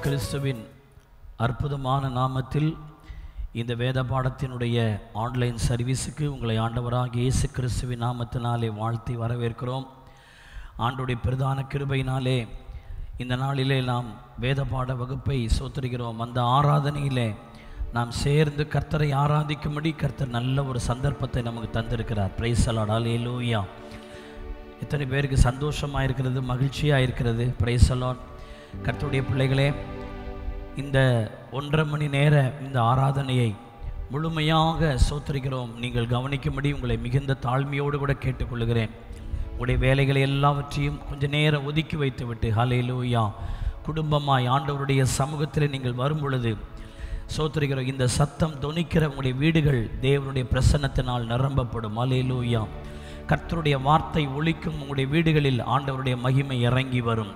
கிறிஸ்துவின் அற்புதமான நாமத்தில் இந்த வேத பாடத்தினுடைய ஆன்லைன் சர்வீஸுக்கு உங்களை ஆண்டவராகிய இயேசு கிறிஸ்துவின் நாமத்தினாலே வாழ்த்தி வரவேற்கிறோம். ஆண்டுடைய பிரதான கிருபையினாலே இந்த நாளிலே நாம் வேத பாட வகுப்பை சோத்திருக்கிறோம். அந்த ஆராதனையிலே நாம் சேர்ந்து கர்த்தரை ஆராதிக்கும்படி கர்த்தர் நல்ல ஒரு சந்தர்ப்பத்தை நமக்கு தந்திருக்கிறார். Praise the lord, hallelujah. எத்தனை பேருக்கு சந்தோஷமாக இருக்கிறது, மகிழ்ச்சியாக இருக்கிறது. Praise the lord. கர்த்தருடைய பிள்ளைகளே, இந்த 1.5 மணி நேர இந்த ஆராதனையை முழுமையாக சோத்திருக்கிறோம். நீங்கள் கவனிக்கும்படி உங்களை மிகுந்த தாழ்மையோடு கூட கேட்டுக்கொள்கிறேன். உங்களுடைய வேலைகளை எல்லாவற்றையும் கொஞ்சம் நேரம் ஒதுக்கி வைத்து விட்டு ஹல்லேலூயா குடும்பமாய் ஆண்டவருடைய சமூகத்தில் நீங்கள் வரும் பொழுது சோத்திருக்கிறோம். இந்த சத்தம் தொனிக்கிற உங்களுடைய வீடுகள் தேவனுடைய பிரசன்னத்தினால் நிரம்பப்படும். ஹல்லேலூயா. கர்த்தருடைய வார்த்தை ஒலிக்கும் உங்களுடைய வீடுகளில் ஆண்டவருடைய மகிமை இறங்கி வரும்.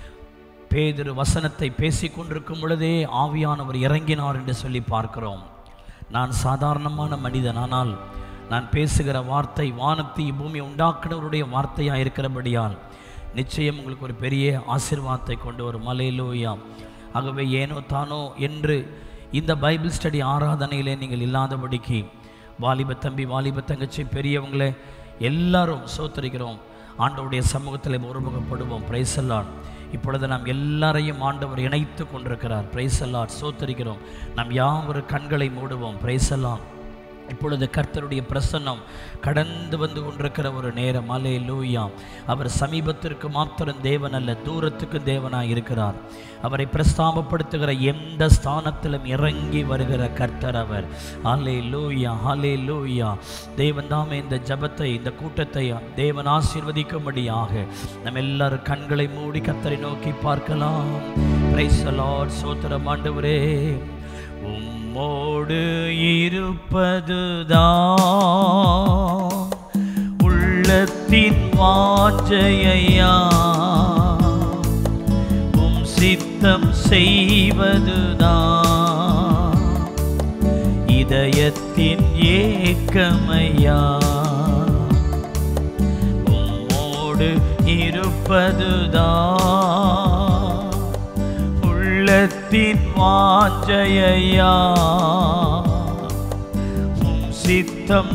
பேதுரு வசனத்தை பேசிக் கொண்டிருக்கும் பொழுதே ஆவியானவர் இறங்கினார் என்று சொல்லி பார்க்கிறோம். நான் சாதாரணமான மனிதன், ஆனால் நான் பேசுகிற வார்த்தை வானத்தை பூமி உண்டாக்குனவருடைய வார்த்தையாக இருக்கிறபடியால் நிச்சயம் உங்களுக்கு ஒரு பெரிய ஆசீர்வாதத்தை கொண்டு வரும். ஹல்லேலூயா. ஆகவே ஏனோ தானோ என்று இந்த பைபிள் ஸ்டடி ஆராதனையிலே நீங்கள் இல்லாதபடிக்கு வாலிப தம்பி, வாலிப தங்கச்சி, பெரியவங்களே எல்லாரும் சோத்தரிக்கிறோம். ஆண்டவருடைய சமூகத்தில் ஒருமுகப்படுவோம். Price the lord. இப்பொழுது நாம் எல்லாரையும் ஆண்டவர் இணைத்து கொண்டிருக்கிறார். Praise the lord. சோத்தரிக்கிறோம். நாம் யாவரும் கண்களை மூடுவோம். Praise the lord. இப்பொழுது கர்த்தருடைய பிரசன்னம் கடந்து வந்து கொண்டிருக்கிற ஒரு நேரம். ஹல்லேலூயா. அவர் சமீபத்திற்கு மாத்திரம் தேவன் அல்ல, தூரத்துக்கு தேவனாய் இருக்கிறார். அவரை பிரஸ்தாபப்படுத்துகிற எந்த ஸ்தானத்திலும் இறங்கி வருகிற கர்த்தர் அவர். ஹல்லேலூயா, ஹல்லேலூயா. தேவன் தாமே இந்த ஜபத்தை, இந்த கூட்டத்தை தேவன் ஆசீர்வதிக்கும்படியாக நம்ம எல்லாரும் கண்களை மூடி கர்த்தரை நோக்கி பார்க்கலாம். Praise the lord. சோத்திரம் ஆண்டவரே. உம்மோடு இருப்பதுதான் உள்ளத்தின் வாஞ்சையா, உம் சித்தம் செய்வதுதான் இதயத்தின் ஏக்கமையா. உம்மோடு இருப்பதுதான் உள்ளத்தின் வாஞ்சையா, உம் சித்தம்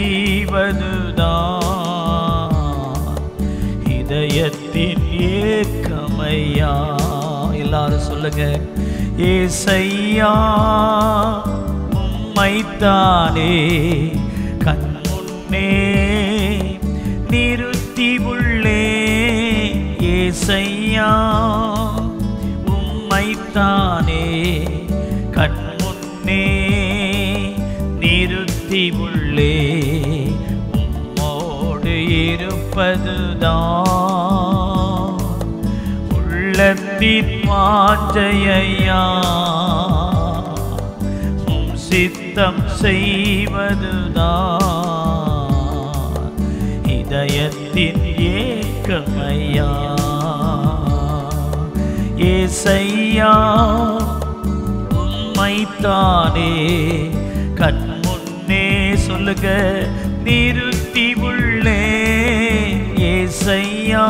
செய்வதுதான் இதயத்தின் ஏக்கமையா. எல்லாரும் சொல்லுங்க. ஏசையா உம்மைத்தானே கண் முன்னே நிறுத்தி உள்ளே. ஏசையா உம்மைத்தானே கண் முன்னே நிறுத்தி உள்ளே. உம்மோடு இருப்பதுதான் உள்ளத்தின் வாஞ்சையா, உம் சித்தம் செய்வதுதான் இதயத்தின் ஏக்கமையா. ஏசையா உம்மைத்தானே கண் முன்னே சொல்லுங்க நிறுத்தி உள்ளே. ஏசையா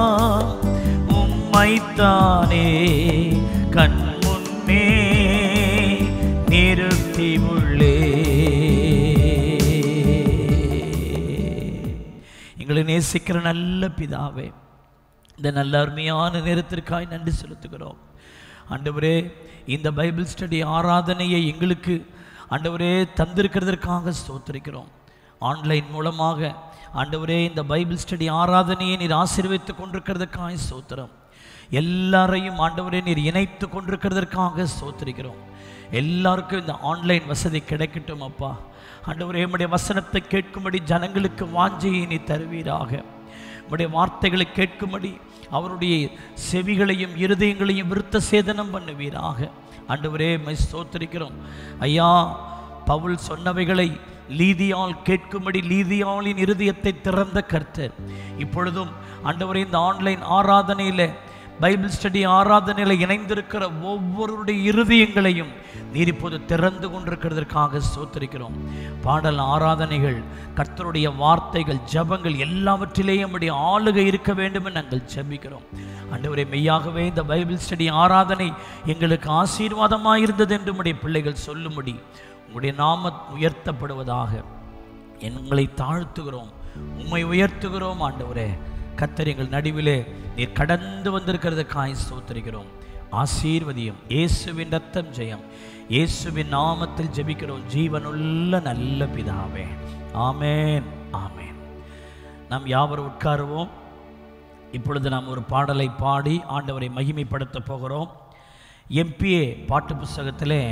உம்மைத்தானே கண் முன்னே நிறுத்தி உள்ளே. எங்களை நேசிக்கிற நல்ல பிதாவே, இந்த நல்ல அருமையான நேரத்திற்காய் நன்றி செலுத்துகிறோம். ஆண்டவரே, இந்த பைபிள் ஸ்டடி ஆராதனையை எங்களுக்கு ஆண்டவரே தந்திருக்கிறதற்காக ஸ்தோத்திரிக்கிறோம். ஆன்லைன் மூலமாக ஆண்டவரே இந்த பைபிள் ஸ்டடி ஆராதனையை நீர் ஆசீர்வதித்து கொண்டிருக்கிறதற்காக ஸ்தோத்திரம். எல்லாரையும் ஆண்டவரே நீர் இணைத்து கொண்டிருக்கிறதற்காக ஸ்தோத்திரிக்கிறோம். எல்லாருக்கும் இந்த ஆன்லைன் வசதி கிடைக்கட்டும் அப்பா. ஆண்டவரே, உம்முடைய வசனத்தை கேட்கும்படி ஜனங்களுக்கு வாஞ்சையை நீ தருவீராக. உம்முடைய வார்த்தைகளை கேட்கும்படி அவருடைய செவிகளையும் இருதயங்களையும் விருத்த சேதனம் பண்ணுவீராக. ஆண்டவரே, மை ஸ்தோத்திரிக்கிறோம் ஐயா. பவுல் சொன்னவைகளை லீதியால் கேட்கும்படி லீதியாளின் இருதயத்தை திறந்த கர்த்தர் இப்பொழுதும் ஆண்டவரே இந்த ஆன்லைன் ஆராதனையில் பைபிள் ஸ்டடி ஆராதனையில் இணைந்திருக்கிற ஒவ்வொருடைய இருதயங்களையும் நீர் இப்போது திறந்து கொண்டிருக்கிறதற்காக ஸ்தோத்திரிக்கிறோம். பாடல் ஆராதனைகள், கர்த்தருடைய வார்த்தைகள், ஜெபங்கள் எல்லாவற்றிலேயும் நம்முடைய ஆளுகை இருக்க வேண்டும் என்று நாங்கள் ஜெபிக்கிறோம். ஆண்டவரே, மெய்யாகவே இந்த பைபிள் ஸ்டடி ஆராதனை எங்களுக்கு ஆசீர்வாதமாக இருந்தது என்று நம்முடைய பிள்ளைகள் சொல்லும்படி உங்களுடைய நாமம் உயர்த்தப்படுவதாக எங்களை தாழ்த்துகிறோம், உம்மை உயர்த்துகிறோம். ஆண்டவரே, கர்த்தர் எங்கள் நடுவிலே நீர் கடந்து வந்திருக்கிறதுக்காய் ஸ்தோத்திரிக்கிறோம். ஆசீர்வதியும். இயேசுவின் ரத்தம் ஜெயம். இயேசுவின் நாமத்தில் ஜெபிக்கிறோம் ஜீவனுள்ள நல்ல பிதாவே. ஆமேன், ஆமேன். நாம் யாவரும் உட்காருவோம். இப்பொழுது நாம் ஒரு பாடலை பாடி ஆண்டவரை மகிமைப்படுத்த போகிறோம். MPA பாட்டு புஸ்தகத்திலே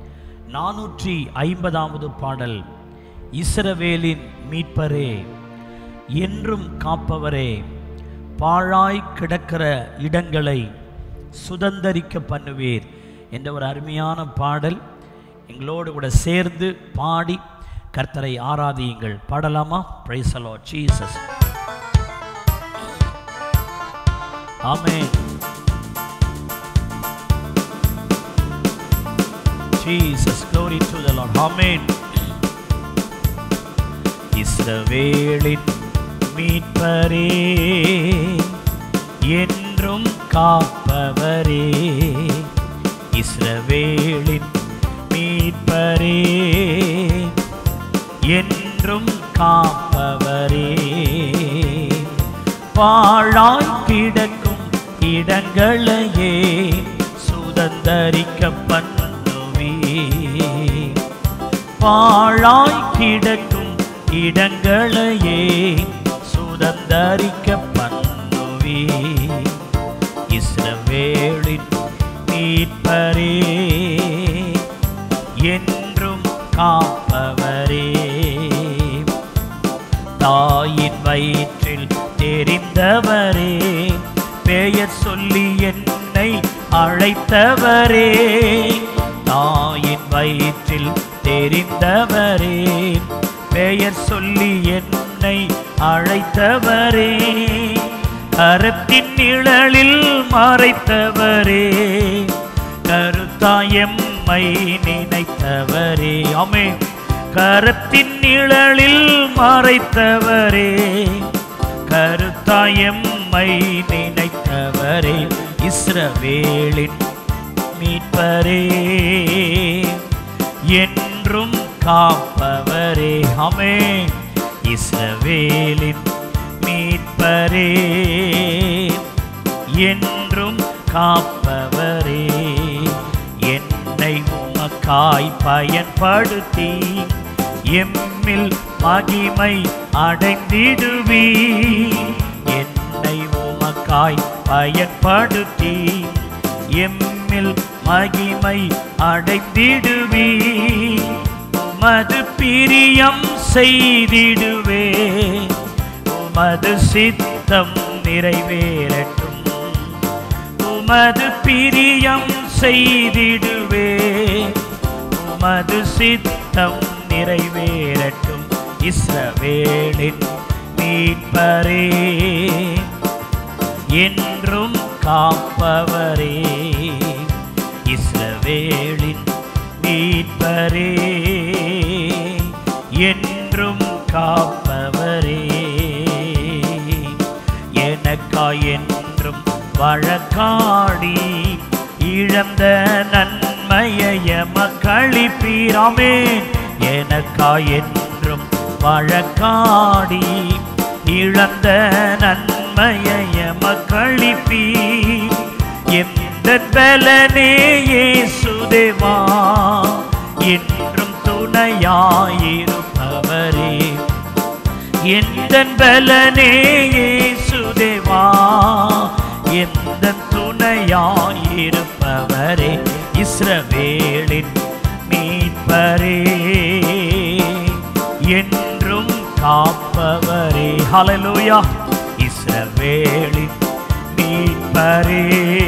450வது பாடல். இஸ்ரவேலின் மீட்பரே, என்றும் காப்பவரே, பாழாய் கிடக்கிற இடங்களை சுதந்தரிக்க பண்ணுவீர் என்ற ஒரு அருமையான பாடல். எங்களோடு கூட சேர்ந்து பாடி கர்த்தரை ஆராதியுங்கள். பாடலாமா? Praise the lord Jesus. Amen. Jesus, glory to the Lord. Amen. இஸ்ரவேலின் மீட்பரே, என்றும் காப்பவரே, இஸ்ரவேலின் மீட்பரே, என்றும் காப்பவரே, பாழாய் கிடக்கும் இடங்களையே சுதந்தரிக்க பண்ணுவே, பாழாய் கிடக்கும் இடங்களையே சுதந்தரிக்க பண்ணுவே, இஸ்ரவேலின் மீட்பரே, என்றும் காப்பவரே, தாயின் வயிற்றில் தெரிந்தவரே, பெயர் சொல்லி என்னை அழைத்தவரே, தாயின் வயிற்றில் தெரிந்தவரே, பெயர் சொல்லி என்னை அழைத்தவரே, கரத்தின் நிழலில் மறைத்தவரே, கருத்தாயம்மை நினைத்தவரே. ஆமென். கரத்தின் நிழலில் மறைத்தவரே, கருத்தாயம்மை நினைத்தவரே, இஸ்ரவேலின் மீட்பரே, என்றும் காப்பவரே. ஆமென். இஸ்ரவேலின் மீட்பரே, என்றும் காப்பவரே, என்னை உமக்காய் பயன்படுத்தி எம்மில் மகிமை அடைந்திடுவி, என்னை உமக்காய் பயன்படுத்தி எம்மில் மகிமை அடைந்திடுவி, உமது பிரியம் செய்திடுவே, உமது சித்தம் நிறைவேறட்டும், உமது பிரியம் செய்திடுவே, உமது சித்தம் நிறைவேறட்டும், இஸ்ரவேலின் மீட்பரே, என்றும் காப்பவரே, இஸ்ரவேலின் மீட்பரே, என்றும் காப்பவரே, எனக்காய் என்றும் வழக்காடி இழந்த நன்மையை எமக்களிப்பீர். ஆமென். எனக்காய் என்றும் வழக்காடி இழந்த நன்மையை எமக்களிப்பீர், எந்த பலனே இயேசுதேவா, என்றும் துணையாயிருப்பவரே, எந்த பலனே இயேசுதேவா, எந்த துணையாயிருப்பவரே, இஸ்ரவேலின் மீட்பரே, என்றும் காப்பவரே. ஹல்லேலூயா. இஸ்ரவேலின் மீட்பரே,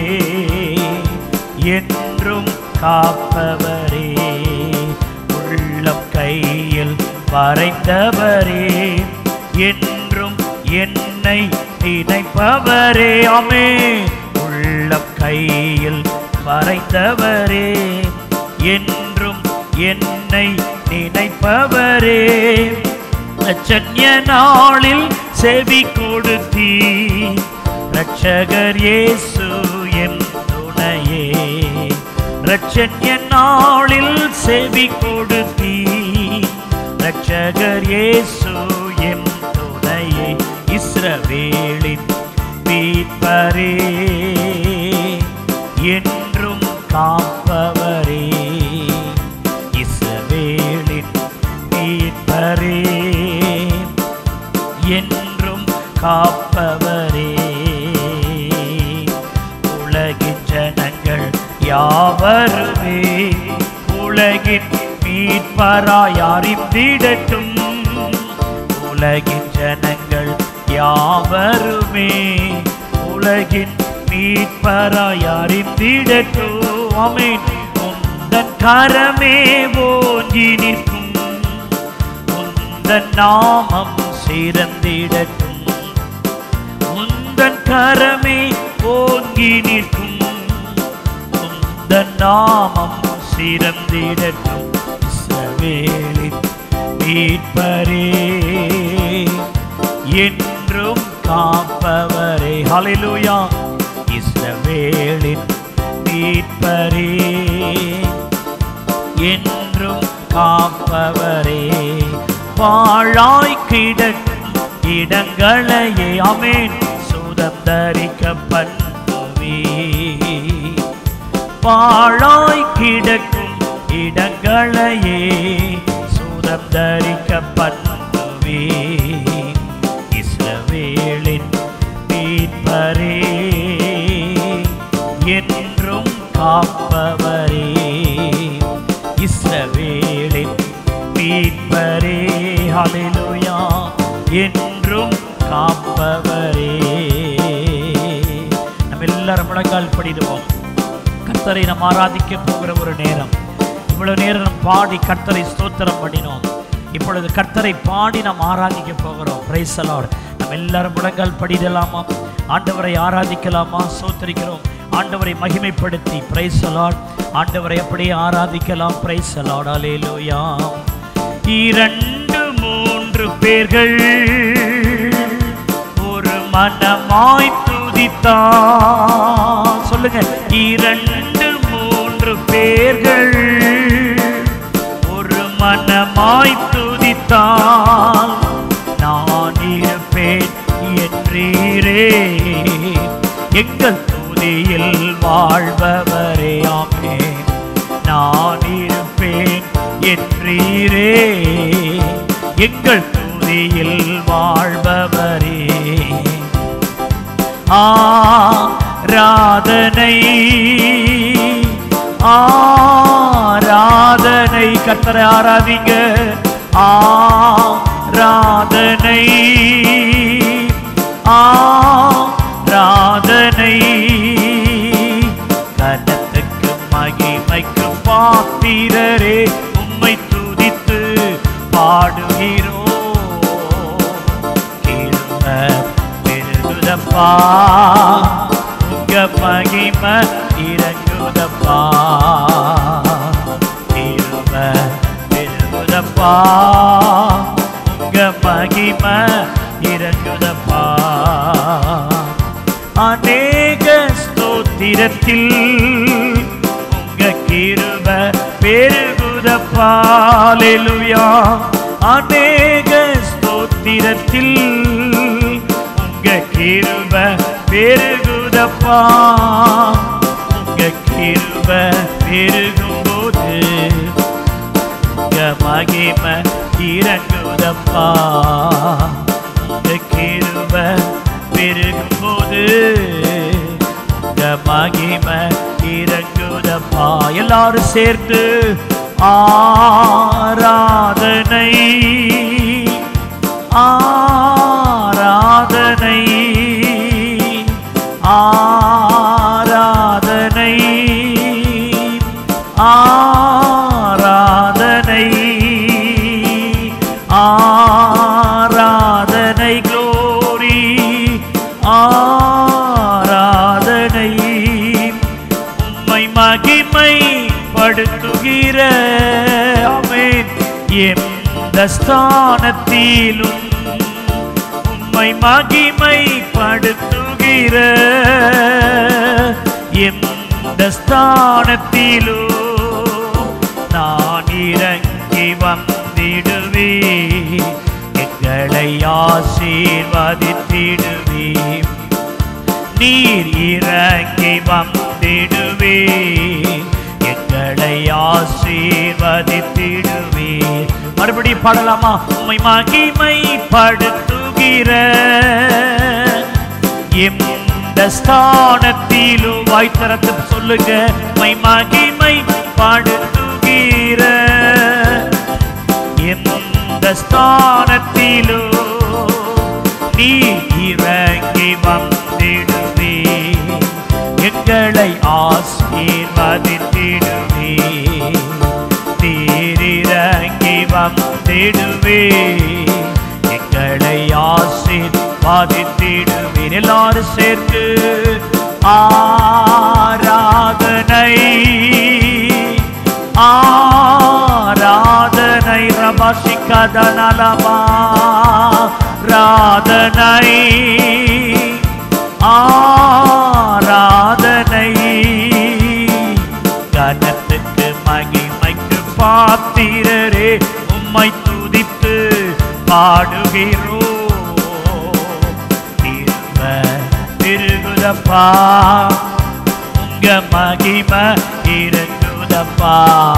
என்றும் காப்பவரே, உள்ளம் கையில் வரைந்தவரே, என்றும் என்னை நினைப்பவரே. ஆமென். உள்ளம் கையில் வரைந்தவரே, என்றும் என்னை நினைப்பவரே, ரட்சண்ய நாளில் செவி கொடுத்தீ, ரட்சகர் இயேசு எம் துணையே, ரட்சண்ய நாளில் செவி கொடுத்தீ, ரட்சகர் இயேசு எம் துணையே, இஸ்ரவேலின் மீட்பரே, என்றும் காப்பவரே, இஸ்ரவேலின் மீட்பரே, என்றும் காப்பவரே, உலகின் ஜனங்கள் யாவருமே உலகின் மீட்பராய் அறிந்திடட்டும், உலகின் ஜனங்கள் யாவருமே உலகின் மீட்பராய் அறிந்திடட்டும். ஆமென். உந்தன் கரமே ஓங்கி நிற்கும், உந்தன் நாமம் சிறந்திடட்டும், உந்தன் கரமே ஓங்கி நிற்கும், உந்தன் நாமம் சிறந்திடட்டும். இஸ்ரவேலின் மீட்பரே, என்றும் காப்பவரே. ஹல்லேலூயா. இஸ்ரவேலின் மீட்பரே, என்றும் காப்பவரே, பாழாய் கிடக்கும் இடங்களையே ஆமென் சுதந்தரிக்க பண்ணுவே, பாழாய் கிடக்கும் இடங்களையே சுதந்தரிக்க பண்ணுவே, இஸ்ரவேலின் மீட்பரே, என்றும் காப்பவரே, இஸ்ரவேலின் மீட்பரே. ஹல்லேலூயா. என்றும் காப்பவரே. நம்ம எல்லாரும் முழங்கால் படிடுவோம். கர்த்தரை நாம் ஆராதிக்க போகிற ஒரு நேரம். இவ்வளவு நேரம் பாடி கர்த்தரை ஸ்தோத்திரம் பண்ணினோம். இப்பொழுது கர்த்தரை பாடி நாம் ஆராதிக்க போகிறோம். Praise the lord. நம்ம எல்லாரும் முழங்கால் படிடலாமா? ஆண்டவரை ஆராதிக்கலாமா? ஸ்தோத்திரிக்கிறோம். ஆண்டவரை மகிமைப்படுத்தி பிரைஸ் தி லார்ட். ஆண்டவரை அப்படியே ஆராதிக்கலாம். Price the lord. ஹல்லேலூயா. 2-3 பேர்கள் ஒரு மனமாய் துதித்தார். சொல்லுங்க. 2-3 பேர்கள் ஒரு மனமாய் துதித்தால் நான் இருப்பேன் என்றீரே, எங்கள் துதியில் வாழ்பவரே. ஆமென். நான் இருப்பேன் என்றீரே, எங்கள் துதியில் வாழ்பவரே. ஆராதனை ஆராதனை. கர்த்தரை ஆராதிங்க. ஆராதனை ஆராதனை. கனத்துக்கு மகிமைக்கு பாத்திரரே, உம்மை துதித்து பாடுகிறோம். கிருபை பெருகுதப்பா, உங்க மகிமை இறங்குதப்பா. கிருபை பெருகுதப்பா, உங்க மகிமை இறங்குதப்பா. அநேக ஸ்தோத்திரத்தில் உங்க கிருபை பெருகுதப்பா. ஹல்லேலூயா. அநேக ஸ்தோத்திரத்தில் உங்க கிருபை பெருகுதப்பா. உங்க கிருபை பெருகும்போது உங்க மகிமை இறங்குதப்பா. உங்க கிருபை பெருகும்போது உங்க மகிமை இறங்குதப்பா. எல்லாரும் சேர்த்து ஆராதனை ஆராதனை ஆராதனை ஆராதனை ஆராதனை. க்ளோரி. ஆராதனை எந்த ஸ்தானத்திலும் உம்மை மகிமைப்படுத்துகிற, எந்த ஸ்தானத்திலும் நான் இறங்கி வந்திடுவே, எங்களை ஆசீர்வதித்திடுவே. நீர் இறங்கி வந்திடுவே, எங்களை ஆசீர்வதித்திடுவே. மறுபடியும் பாடலாமா? உம்மை மகிமைப்படுத்துகிற, எந்த ஸ்தானத்திலும் வாய் திறந்து சொல்லுங்க. உம்மை மகிமைப்படுத்துகிற, எந்த ஸ்தானத்திலும் நீ இறங்கி வந்திடுவே, எங்களை ஆசீர்வதித்திடுவே. நீர் இறங்கி வந்திடுவே, எங்களை ஆசீர்வதித்திடுவே. எல்லாரும் சேர்ந்து ஆராதனை ஆராதனை ரபாஷிகதனலமா ராதனை ஆராதனை கனத்துக்கு மகிமைக்கு பாத்திரரே, உம்மை துதித்து பாடுகிறோம். திரும்ப திருகுதப்பா, உங்க மகிமை இறங்குதப்பா.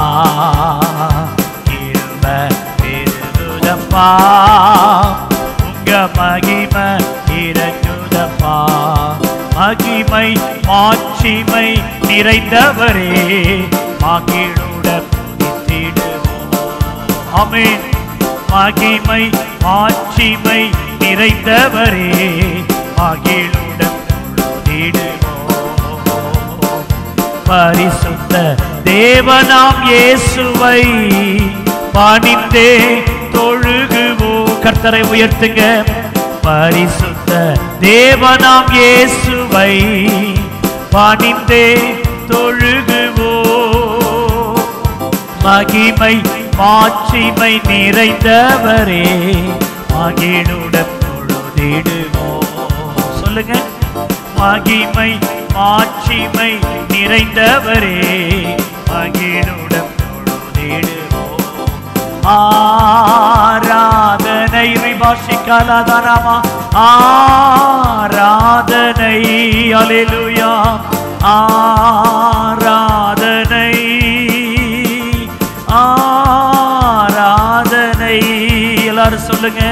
திரும்ப திருகுதப்பா, உங்க மகிமை இறங்குதப்பா. மகிமை மாட்சிமை நிறைந்தவரே, மகிழுடன் துதித்திடுவோம். ஆமென். மகிமை மாட்சிமை நிறைந்தவரே, மகிழுடன் துதித்திடுவோம். பரிசுத்த தேவனாம் இயேசுவை பணிந்தே தொழுகுவோம். கர்த்தரை உயர்த்துங்க. பரிசுத்த தேவனாம் இயேசுவை பணிந்தே தொழுகுவோம். மகிமை மாட்சிமை நிறைந்தவரே, மகிழுடன் தொழுதிடுவோம். சொல்லுங்க. மகிமை மாட்சிமை நிறைந்தவரே, மகிழுடன் தொழுதிடுவோம். ஆராதனை ரிபாஷிகலதனமா ஆராதனை. அல்லேலூயா. ஆராதனை ஆராதனை. எல்லாரும் சொல்லுங்க.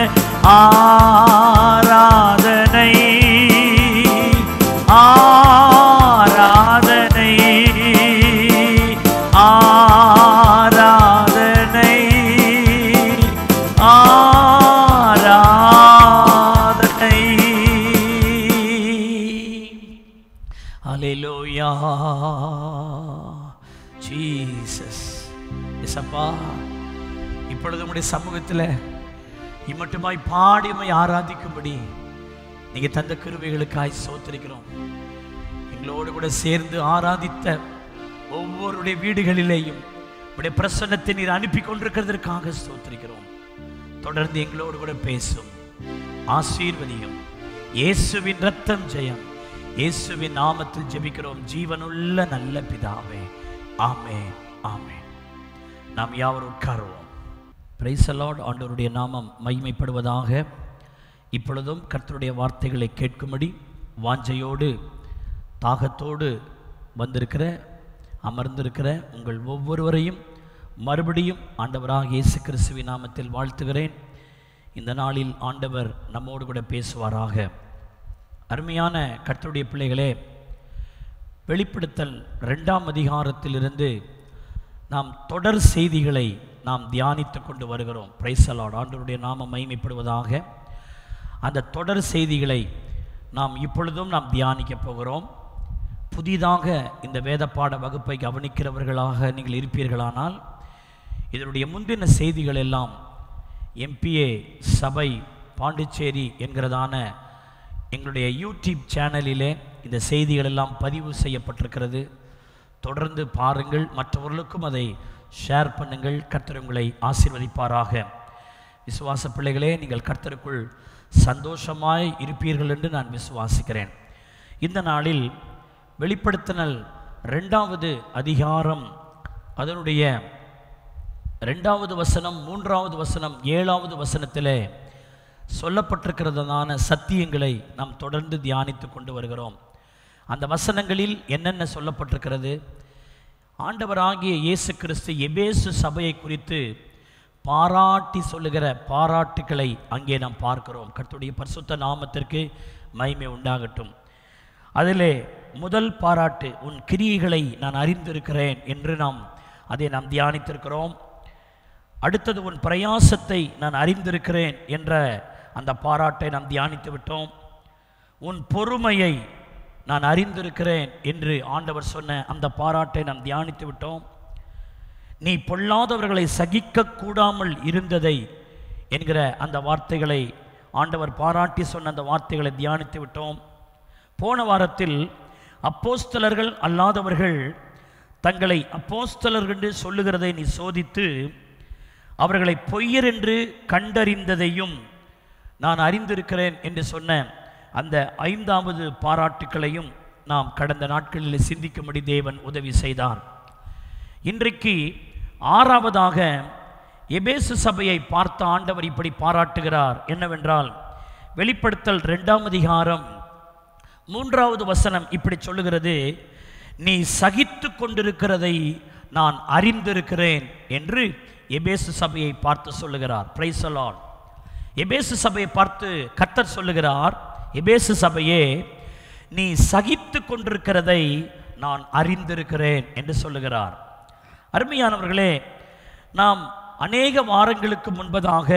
ஆராதனை ஆராதனை ஆராதனை ஆராதனை. அல்லேலூயா. ஜீசஸ். இயேசப்பா, இப்பொழுது உம்முடைய சமூகத்தில் இம்மட்டுமாய் பாடி உம்மை ஆராதிக்கும்படி நீங்க தந்த கிருபைகளுக்காய் ஸ்தோத்திரிக்கிறோம். எங்களோடு கூட சேர்ந்து ஆராதித்த ஒவ்வொருடைய வீடுகளிலேயும் உடைய பிரசன்னத்தை நீர் அனுப்பி கொண்டிருக்கிறதற்காக ஸ்தோத்திரிக்கிறோம். தொடர்ந்து எங்களோடு கூட பேசும், ஆசீர்வதியும். இயேசுவின் ரத்தம் ஜெயம். இயேசுவின் நாமத்தில் ஜெபிக்கிறோம் ஜீவனுள்ள நல்ல பிதாவே. ஆமென், ஆமென். நாம் யாவரும் உட்காருவோம். Praise the lord. ஆண்டவருடைய நாமம் மகிமைப்படுவதாக. இப்பொழுதும் கர்த்தருடைய வார்த்தைகளை கேட்கும்படி வாஞ்சையோடு தாகத்தோடு வந்திருக்கிற அமர்ந்திருக்கிற உங்கள் ஒவ்வொருவரையும் மறுபடியும் ஆண்டவராக இயேசு கிறிஸ்துவின் நாமத்தில் வாழ்த்துகிறேன். இந்த நாளில் ஆண்டவர் நம்மோடு கூட பேசுவாராக. அருமையான கர்த்தருடைய பிள்ளைகளே, வெளிப்படுத்தல் 2ஆம் அதிகாரத்திலிருந்து நாம் தொடர் செய்திகளை நாம் தியானித்து கொண்டு வருகிறோம். Praise the lord. ஆண்டவருடைய நாமம் மகிமைப்படுவதாக. அந்த தொடர் செய்திகளை நாம் இப்பொழுதும் நாம் தியானிக்க போகிறோம். புதிதாக இந்த வேத பாட வகுப்பை கவனிக்கிறவர்களாக நீங்கள் இருப்பீர்களானால் இதனுடைய முந்தின செய்திகள் எல்லாம் எம்பிஏ சபை பாண்டிச்சேரி என்கிறதான எங்களுடைய யூடியூப் சேனலிலே இந்த செய்திகள் எல்லாம் பதிவு செய்யப்பட்டிருக்கிறது. தொடர்ந்து பாருங்கள். மற்றவர்களுக்கும் அதை ஷேர் பண்ணுங்கள். கர்த்தர் உங்களை ஆசீர்வதிப்பாராக. விசுவாச பிள்ளைகளே, நீங்கள் கர்த்தருக்குள் சந்தோஷமாய் இருப்பீர்கள் என்று நான் விசுவாசிக்கிறேன். இந்த நாளில் வெளிப்படுத்தினல் 2வது அதிகாரம் அதனுடைய 2வது வசனம், 3வது வசனம், 7வது வசனத்திலே சொல்லப்பட்டிருக்கிறதான சத்தியங்களை நாம் தொடர்ந்து தியானித்து கொண்டு வருகிறோம். அந்த வசனங்களில் என்னென்ன சொல்லப்பட்டிருக்கிறது? ஆண்டவராகிய இயேசு கிறிஸ்து எபேசு சபையை குறித்து பாராட்டி சொல்லுகிற பாராட்டுக்களை அங்கே நாம் பார்க்கிறோம். கர்த்தருடைய பரிசுத்த நாமத்திற்கு மகிமை உண்டாகட்டும். அதிலே முதல் பாராட்டு, உன் கிரியைகளை நான் அறிந்திருக்கிறேன் என்று அதை நாம் தியானித்திருக்கிறோம். அடுத்தது, உன் பிரயாசத்தை நான் அறிந்திருக்கிறேன் என்ற அந்த பாராட்டை நாம் தியானித்து விட்டோம். உன் பொறுமையை நான் அறிந்திருக்கிறேன் என்று ஆண்டவர் சொன்ன அந்த பாராட்டை நாம் தியானித்து விட்டோம். நீ பொல்லாதவர்களை சகிக்க கூடாமல் இருந்ததை என்கிற அந்த வார்த்தைகளை ஆண்டவர் பாராட்டி சொன்ன அந்த வார்த்தைகளை தியானித்து விட்டோம். போன வாரத்தில் அப்போஸ்தலர்கள் அல்லாதவர்கள் தங்களை அப்போஸ்தலர்கள் என்று சொல்லுகிறதை நீ சோதித்து அவர்களை பொய்யர் என்று கண்டறிந்ததையும் நான் அறிந்திருக்கிறேன் என்று சொன்ன அந்த 5வது பாராட்டுக்களையும் நாம் கடந்த நாட்களில் சிந்திக்கும்படி தேவன் உதவி செய்தார். இன்றைக்கு 6வதாக எபேசு சபையை பார்த்த ஆண்டவர் இப்படி பாராட்டுகிறார். என்னவென்றால், வெளிப்படுத்தல் 2ஆம் அதிகாரம் 3வது வசனம் இப்படி சொல்லுகிறது, நீ சகித்து கொண்டிருக்கிறதை நான் அறிந்திருக்கிறேன் என்று எபேசு சபையை பார்த்து சொல்லுகிறார். Price the Lord. எபேசு சபையை பார்த்து கர்த்தர் சொல்லுகிறார், எபேசு சபையே, நீ சகித்து கொண்டிருக்கிறதை நான் அறிந்திருக்கிறேன் என்று சொல்லுகிறார். அருமையானவர்களே, நாம் அநேக வாரங்களுக்கு முன்பதாக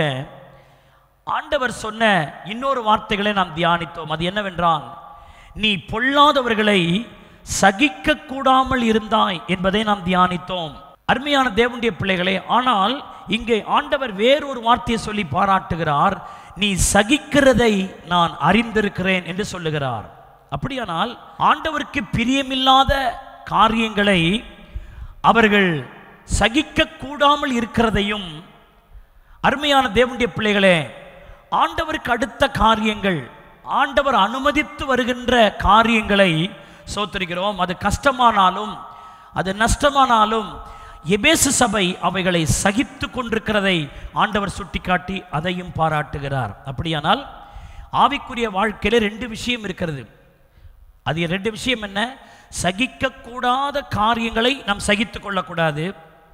ஆண்டவர் சொன்ன இன்னொரு வார்த்தைகளை நாம் தியானித்தோம். அது என்னவென்றால், நீ பொல்லாதவர்களை சகிக்க கூடாமல் இருந்தாய் என்பதை நாம் தியானித்தோம். அருமையான தேவனுடைய பிள்ளைகளே, ஆனால் இங்கே ஆண்டவர் வேறொரு வார்த்தையை சொல்லி பாராட்டுகிறார். நீ சகிக்கிறதை நான் அறிந்திருக்கிறேன் என்று சொல்லுகிறார். அப்படியானால் ஆண்டவருக்கு பிரியமில்லாத காரியங்களை அவர்கள் சகிக்க கூடாமல் இருக்கிறதையும், அருமையான தேவனுடைய பிள்ளைகளே, ஆண்டவருக்கு அடுத்த காரியங்கள், ஆண்டவர் அனுமதித்து வருகின்ற காரியங்களை சோத்திருக்கிறோம். அது கஷ்டமானாலும் அது நஷ்டமானாலும் எபேசு சபை அவைகளை சகித்து கொண்டிருக்கிறதை ஆண்டவர் சுட்டிக்காட்டி அதையும் பாராட்டுகிறார். அப்படியானால் ஆவிக்குரிய வாழ்க்கையில 2 விஷயம் இருக்கிறது. அது 2 விஷயம் என்ன? சகிக்கக்கூடாத காரியங்களை நாம் சகித்து கொள்ளக்கூடாது.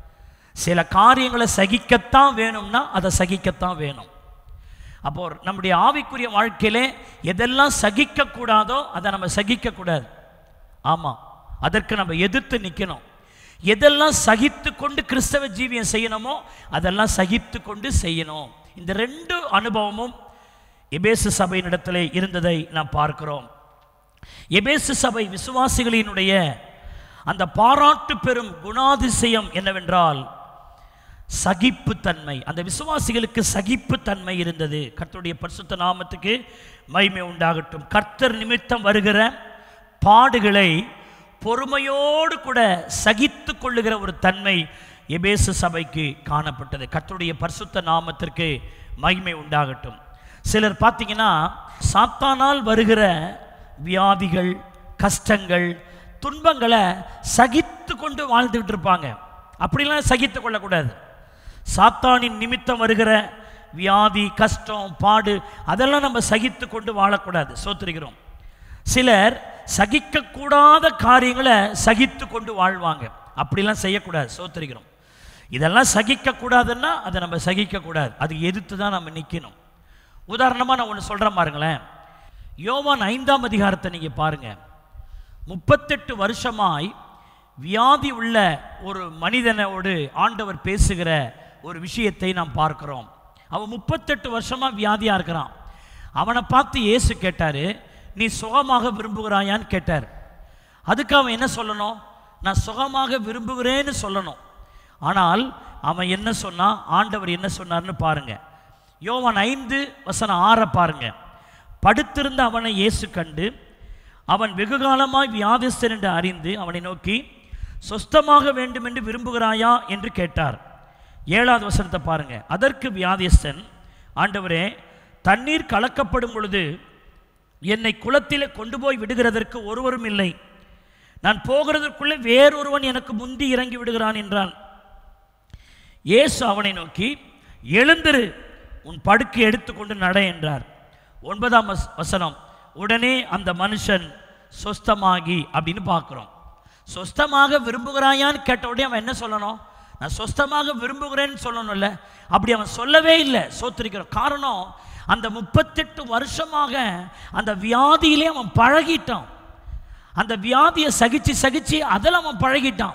சில காரியங்களை சகிக்கத்தான் வேணும்னா அதை சகிக்கத்தான் வேணும். அப்போ நம்முடைய ஆவிக்குரிய வாழ்க்கையிலே எதெல்லாம் சகிக்கக்கூடாதோ அதை நம்ம சகிக்கக்கூடாது. ஆமாம், அதற்கு நம்ம எதிர்த்து நிற்கணும். எதெல்லாம் சகித்து கொண்டு கிறிஸ்தவ ஜீவியம் செய்யணுமோ அதெல்லாம் சகித்து கொண்டு செய்யணும். இந்த 2 அனுபவமும் எபேசு சபையினிடத்திலே இருந்ததை நாம் பார்க்கிறோம். எபேசு சபை விசுவாசிகளினுடைய அந்த பாராட்டு பெறும் குணாதிசயம் என்னவென்றால் சகிப்புத்தன்மை. அந்த விசுவாசிகளுக்கு சகிப்புத்தன்மை இருந்தது. கர்த்தருடைய பரிசுத்த நாமத்துக்கு மகிமை உண்டாகட்டும். கர்த்தர் நிமித்தம் வருகிற பாடுகளை பொறுமையோடு கூட சகித்து கொள்ளுகிற ஒரு தன்மை எபேசு சபைக்கு காணப்பட்டது. கர்த்தருடைய பரிசுத்த நாமத்திற்கு மகிமை உண்டாகட்டும். சிலர் பார்த்தீங்கன்னா, சாத்தானால் வருகிற வியாதிகள், கஷ்டங்கள், துன்பங்களை சகித்து கொண்டு வாழ்ந்துகிட்டு இருப்பாங்க. அப்படிலாம் சகித்து கொள்ளக்கூடாது. சாத்தானின் நிமித்தம் வருகிற வியாதி, கஷ்டம், பாடு அதெல்லாம் நம்ம சகித்து கொண்டு வாழக்கூடாது. சோத்திருக்கிறோம். சிலர் சகிக்கக்கூடாத காரியங்களை சகித்து கொண்டு வாழ்வாங்க. அப்படிலாம் செய்யக்கூடாது. சோத்திருக்கிறோம். இதெல்லாம் சகிக்கக்கூடாதுன்னா அதை நம்ம சகிக்கக்கூடாது. அது எதிர்த்து தான் நம்ம நிற்கணும். உதாரணமாக நான் ஒன்று சொல்கிறேன் பாருங்களேன். யோவான் 5ஆம் அதிகாரத்தை நீங்கள் பாருங்கள். 38 வருஷமாய் வியாதி உள்ள ஒரு மனிதனோடு ஆண்டவர் பேசுகிற ஒரு விஷயத்தை நாம் பார்க்கிறோம். அவன் 38 வருஷமாக வியாதியாக இருக்கிறான். அவனை பார்த்து இயேசு கேட்டார், நீ சுகமாக விரும்புகிறாயான்னு கேட்டார். அதுக்கு அவன் என்ன சொல்லணும்? நான் சுகமாக விரும்புகிறேன்னு சொல்லணும். ஆனால் அவன் என்ன சொன்னான்? ஆண்டவர் என்ன சொன்னார்னு பாருங்க. யோவான் 5:6 பாருங்க. படுத்திருந்த அவனை இயேசு கண்டு அவன் வெகுகாலமாய் வியாதிஸ்தன் என்று அறிந்து அவனை நோக்கி, சொஸ்தமாக வேண்டும் என்று விரும்புகிறாயா என்று கேட்டார். 7வது வசனத்தை பாருங்க. அதற்கு வியாதியஸ்தன், ஆண்டவரே, தண்ணீர் கலக்கப்படும் பொழுது என்னை குளத்திலே கொண்டு போய் விடுகிறதற்கு ஒருவரும் இல்லை. நான் போகிறதற்குள்ளே வேறொருவன் எனக்கு முந்தி இறங்கி விடுகிறான் என்றான். இயேசு அவனை நோக்கி, எழுந்திரு, உன் படுக்கை எடுத்துக்கொண்டு நட என்றார். 9ஆம் வசனம், உடனே அந்த மனுஷன் சொஸ்தமாகி அப்படின்னு பார்க்குறோம். சொஸ்தமாக விரும்புகிறாயான்னு கேட்ட உடனே அவன் என்ன சொல்லணும்? நான் சொஸ்தமாக விரும்புகிறேன்னு சொல்லணும்ல. அப்படி அவன் சொல்லவே இல்லை. சோத்திரிக்கிறோம். காரணம், அந்த 38 வருஷமாக அந்த வியாதியிலே அவன் பழகிட்டான். அந்த வியாதியை சகிச்சு சகிச்சு அதில் அவன் பழகிட்டான்.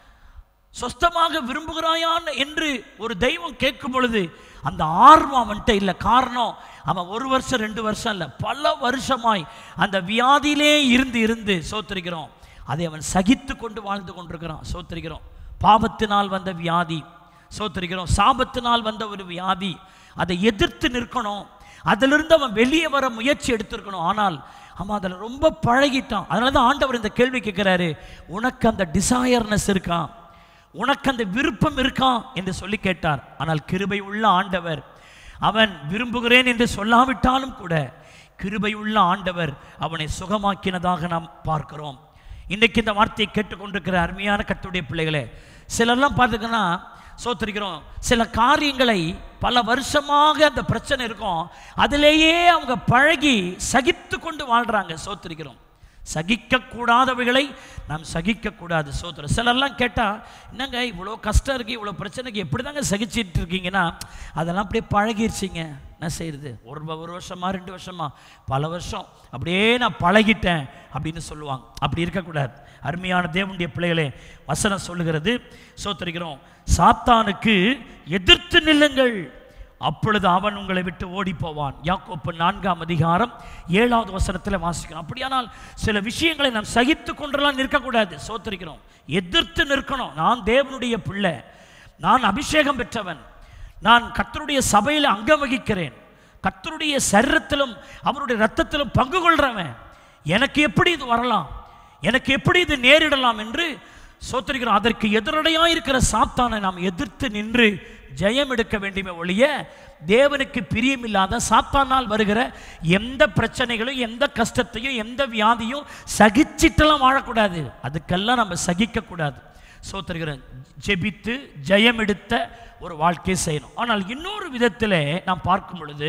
சொஸ்தமாக விரும்புகிறாயான் என்று ஒரு தெய்வம் கேட்கும் பொழுது அந்த ஆர்வம் அவன்கிட்ட இல்லை. காரணம், அவன் 1 வருஷம் 2 வருஷம் இல்லை, பல வருஷமாய் அந்த வியாதியிலே இருந்து சோத்திரிக்கிறோம், அதை அவன் சகித்து கொண்டு வாழ்ந்து கொண்டிருக்கிறான். சோத்திரிக்கிறோம். பாவத்தினால் வந்த வியாதி, சோத்திரிக்கிறோம், சாபத்தினால் வந்த ஒரு வியாதி, அதை எதிர்த்து நிற்கணும். அதிலிருந்து அவன் வெளியே வர முயற்சி எடுத்திருக்கணும். ஆனால் அவன் அதில் ரொம்ப பழகிட்டான். அதனால தான் ஆண்டவர் இந்த கேள்வி கேட்கிறாரு, உனக்கு அந்த டிசையர்னஸ் இருக்கான், உனக்கு அந்த விருப்பம் இருக்கான் என்று சொல்லி கேட்டார். ஆனால் கிருபை உள்ள ஆண்டவர், அவன் விரும்புகிறேன் என்று சொல்லாவிட்டாலும் கூட கிருபை உள்ள ஆண்டவர் அவனை சுகமாக்கினதாக நாம் பார்க்கிறோம். இன்றைக்கு இந்த வார்த்தையை கேட்டுக்கொண்டிருக்கிற அருமையான கர்த்தருடைய பிள்ளைகளே, சிலர்லாம் பார்த்துக்கன்னா சோத்திரிக்கிறோம், சில காரியங்களை பல வருஷமாக அந்த பிரச்சனை இருக்கும், அதிலேயே அவங்க பழகி சகித்து கொண்டு வாழ்கிறாங்க. சோத்திரிக்கிறோம். சகிக்கக்கூடாதவைகளை நாம் சகிக்கக்கூடாது. சோத்திரம். சிலர்லாம் கேட்டால், என்னங்க இவ்வளோ கஷ்டம் இருக்குது, இவ்வளோ பிரச்சனைக்கு எப்படி தாங்க சகிச்சிட்டு இருக்கீங்கன்னா, அதெல்லாம் அப்படியே பழகிருச்சிங்க. என்ன செய்யுது, ஒரு வருஷமா 2 வருஷமா பல வருஷம் அப்படியே நான் பழகிட்டேன் அப்படின்னு சொல்லுவாங்க. அப்படி இருக்கக்கூடாது. அருமையான தேவனுடைய பிள்ளைகளே, வசனம் சொல்லுகிறது, சோத்திரிக்கிறோம், சாத்தானுக்கு எதிர்த்து நில்லுங்கள், அப்பொழுது அவன் உங்களை விட்டு ஓடி போவான். யாக்கோப்பு 4ஆம் அதிகாரம் 7வது வசனத்தில் வாசிக்கணும். அப்படியானால் சில விஷயங்களை நாம் சகித்து கொண்டெல்லாம் நிற்கக்கூடாது. சோத்திரிக்கிறோம். எதிர்த்து நிற்கணும். நான் தேவனுடைய பிள்ளை, நான் அபிஷேகம் பெற்றவன், நான் கர்த்தருடைய சபையில் அங்கம் வகிக்கிறேன், கர்த்தருடைய சரீரத்திலும் அவருடைய இரத்தத்திலும் பங்கு கொள்றவன், எனக்கு எப்படி இது வரலாம், எனக்கு எப்படி இது நேரிடலாம் என்று சோத்திரிக்கிறோம். அதற்கு எதிரடையாக இருக்கிற சாத்தானை நாம் எதிர்த்து நின்று ஜெயம் எடுக்க வேண்டுமே ஒழிய, தேவனுக்கு பிரியமில்லாத சாத்தானால் வருகிற எந்த பிரச்சனைகளும் எந்த கஷ்டத்தையும் எந்த வியாதியும் சகிச்சிட்டெல்லாம் வாழக்கூடாது. அதுக்கெல்லாம் நம்ம சகிக்கக்கூடாது. சோத்திரிக்கிறோம். ஜெபித்து ஜெயம் எடுத்த ஒரு வாழ்க்கை செய்யணும். ஆனால் இன்னொரு விதத்தில் நாம் பார்க்கும் பொழுது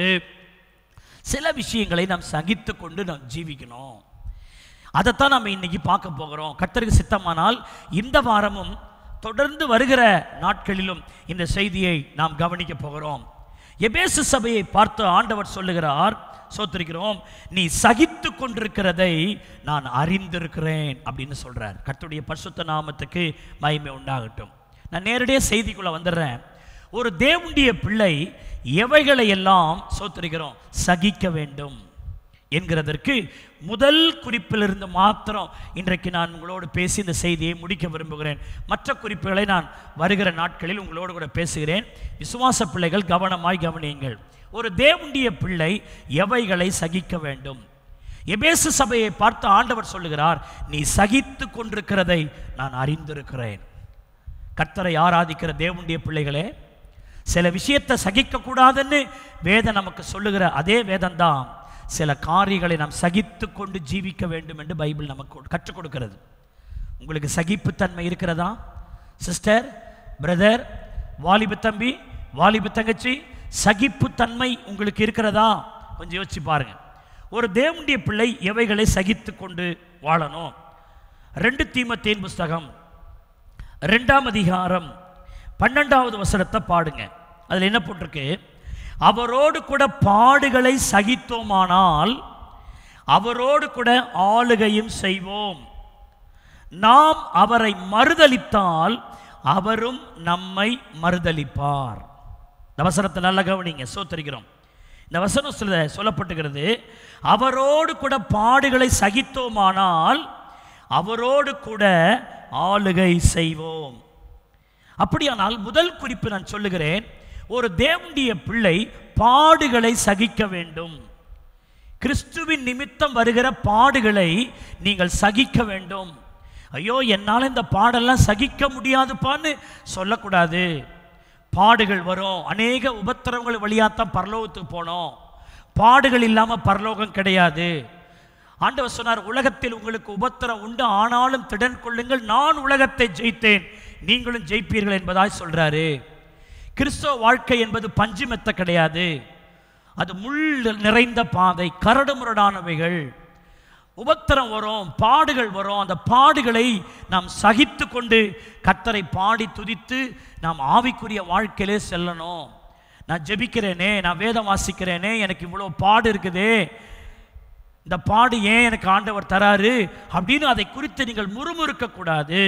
சில விஷயங்களை நாம் சகித்து கொண்டு நாம் ஜீவிக்கணும். அதைத்தான் நம்ம இன்னைக்கு பார்க்க போகிறோம். கர்த்தருக்கு சித்தமானால் இந்த வாரமும் தொடர்ந்து வருகிற நாட்களிலும் இந்த செய்தியை நாம் கவனிக்க போகிறோம். எபேசு சபையை பார்த்து ஆண்டவர் சொல்லுகிறார், சோத்திரிக்கிறோம், நீ சகித்து கொண்டிருக்கிறதை நான் அறிந்திருக்கிறேன் அப்படின்னு சொல்றார். கர்த்தருடைய பரிசுத்த நாமத்துக்கு மகிமை உண்டாகட்டும். நான் நேரடியாக செய்திக்குள்ள வந்துடுறேன். ஒரு தேவனுடைய பிள்ளை எவைகளை எல்லாம் சோத்திரிக்கிறோம் சகிக்க வேண்டும் என்கிறதற்கு முதல் குறிப்பிலிருந்து மாத்திரம் இன்றைக்கு நான் உங்களோடு பேசி இந்த செய்தியை முடிக்க விரும்புகிறேன். மற்ற குறிப்புகளை நான் வருகிற நாட்களில் உங்களோடு கூட பேசுகிறேன். விசுவாச பிள்ளைகள் கவனமாய் கவனியுங்கள். ஒரு தேவனுடைய பிள்ளை எவைகளை சகிக்க வேண்டும்? எபேசு சபையை பார்த்து ஆண்டவர் சொல்லுகிறார், நீ சகித்து கொண்டிருக்கிறதை நான் அறிந்திருக்கிறேன். கர்த்தரை ஆராதிக்கிற தேவனுடைய பிள்ளைகளே, சில விஷயத்தை சகிக்க கூடாதுன்னு வேதம் நமக்கு சொல்லுகிற அதே வேதம்தான் சில காரியங்களை நாம் சகித்து கொண்டு ஜீவிக்க வேண்டும் என்று பைபிள் நமக்கு கற்றுக் கொடுக்கிறது. உங்களுக்கு சகிப்புத்தன்மை இருக்கிறதா? சிஸ்டர், பிரதர், வாலிப தம்பி, வாலிப தங்கச்சி, சகிப்புத்தன்மை உங்களுக்கு இருக்கிறதா? கொஞ்சம் யோசிச்சு பாருங்க. ஒரு தேவனுடைய பிள்ளை எவைகளை சகித்து கொண்டு வாழணும்? 2 தீமோத்தேயின் புஸ்தகம் 2ஆம் அதிகாரம் 12வது வசனத்தை பாடுங்க. அதில் என்ன போட்டிருக்கு? அவரோடு கூட பாடுகளை சகித்தோமானால் அவரோடு கூட ஆளுகையும் செய்வோம். நாம் அவரை மறுதலித்தால் அவரும் நம்மை மறுதலிப்பார். இந்த வசனத்தை நல்ல கவனிங்க. சோத்திரிக்கிறோம். இந்த வசனம் சொல்லப்பட்டுகிறது, அவரோடு கூட பாடுகளை சகித்தோமானால் அவரோடு கூட ஆளுகை செய்வோம். அப்படியானால் முதல் குறிப்பு நான் சொல்லுகிறேன், ஒரு தேவனுடைய பிள்ளை பாடுகளை சகிக்க வேண்டும். கிறிஸ்துவின் நிமித்தம் வருகிற பாடுகளை நீங்கள் சகிக்க வேண்டும். ஐயோ என்னால் இந்த பாடெல்லாம் சகிக்க முடியாதுப்பான்னு சொல்லக்கூடாது. பாடுகள் வரும். அநேக உபத்திரவங்கள் வழியாத்தான் பரலோகத்துக்கு போனோம். பாடுகள் இல்லாமல் பரலோகம் கிடையாது. ஆண்டவர் சொன்னார், உலகத்தில் உங்களுக்கு உபத்திரம் உண்டு, ஆனாலும் திடன் கொள்ளுங்கள், நான் உலகத்தை ஜெயித்தேன், நீங்களும் ஜெயிப்பீர்கள் என்பதாய் சொல்றாரு. கிறிஸ்தவ வாழ்க்கை என்பது பஞ்சு மெத்த கிடையாது. அது முள் நிறைந்த பாதை, கரடு முரடானவைகள். உபத்திரம் வரும், பாடுகள் வரும். அந்த பாடுகளை நாம் சகித்து கொண்டு கர்த்தரை பாடி துதித்து நாம் ஆவிக்குரிய வாழ்க்கையிலே செல்லணும். நான் ஜெபிக்கிறேனே, நான் வேதம் வாசிக்கிறேனே, எனக்கு இவ்வளோ பாடு இருக்குதே, இந்த பாடு ஏன் எனக்கு ஆண்டவர் தராரு அப்படின்னு அதை குறித்து நீங்கள் முறுமுறுக்க கூடாது.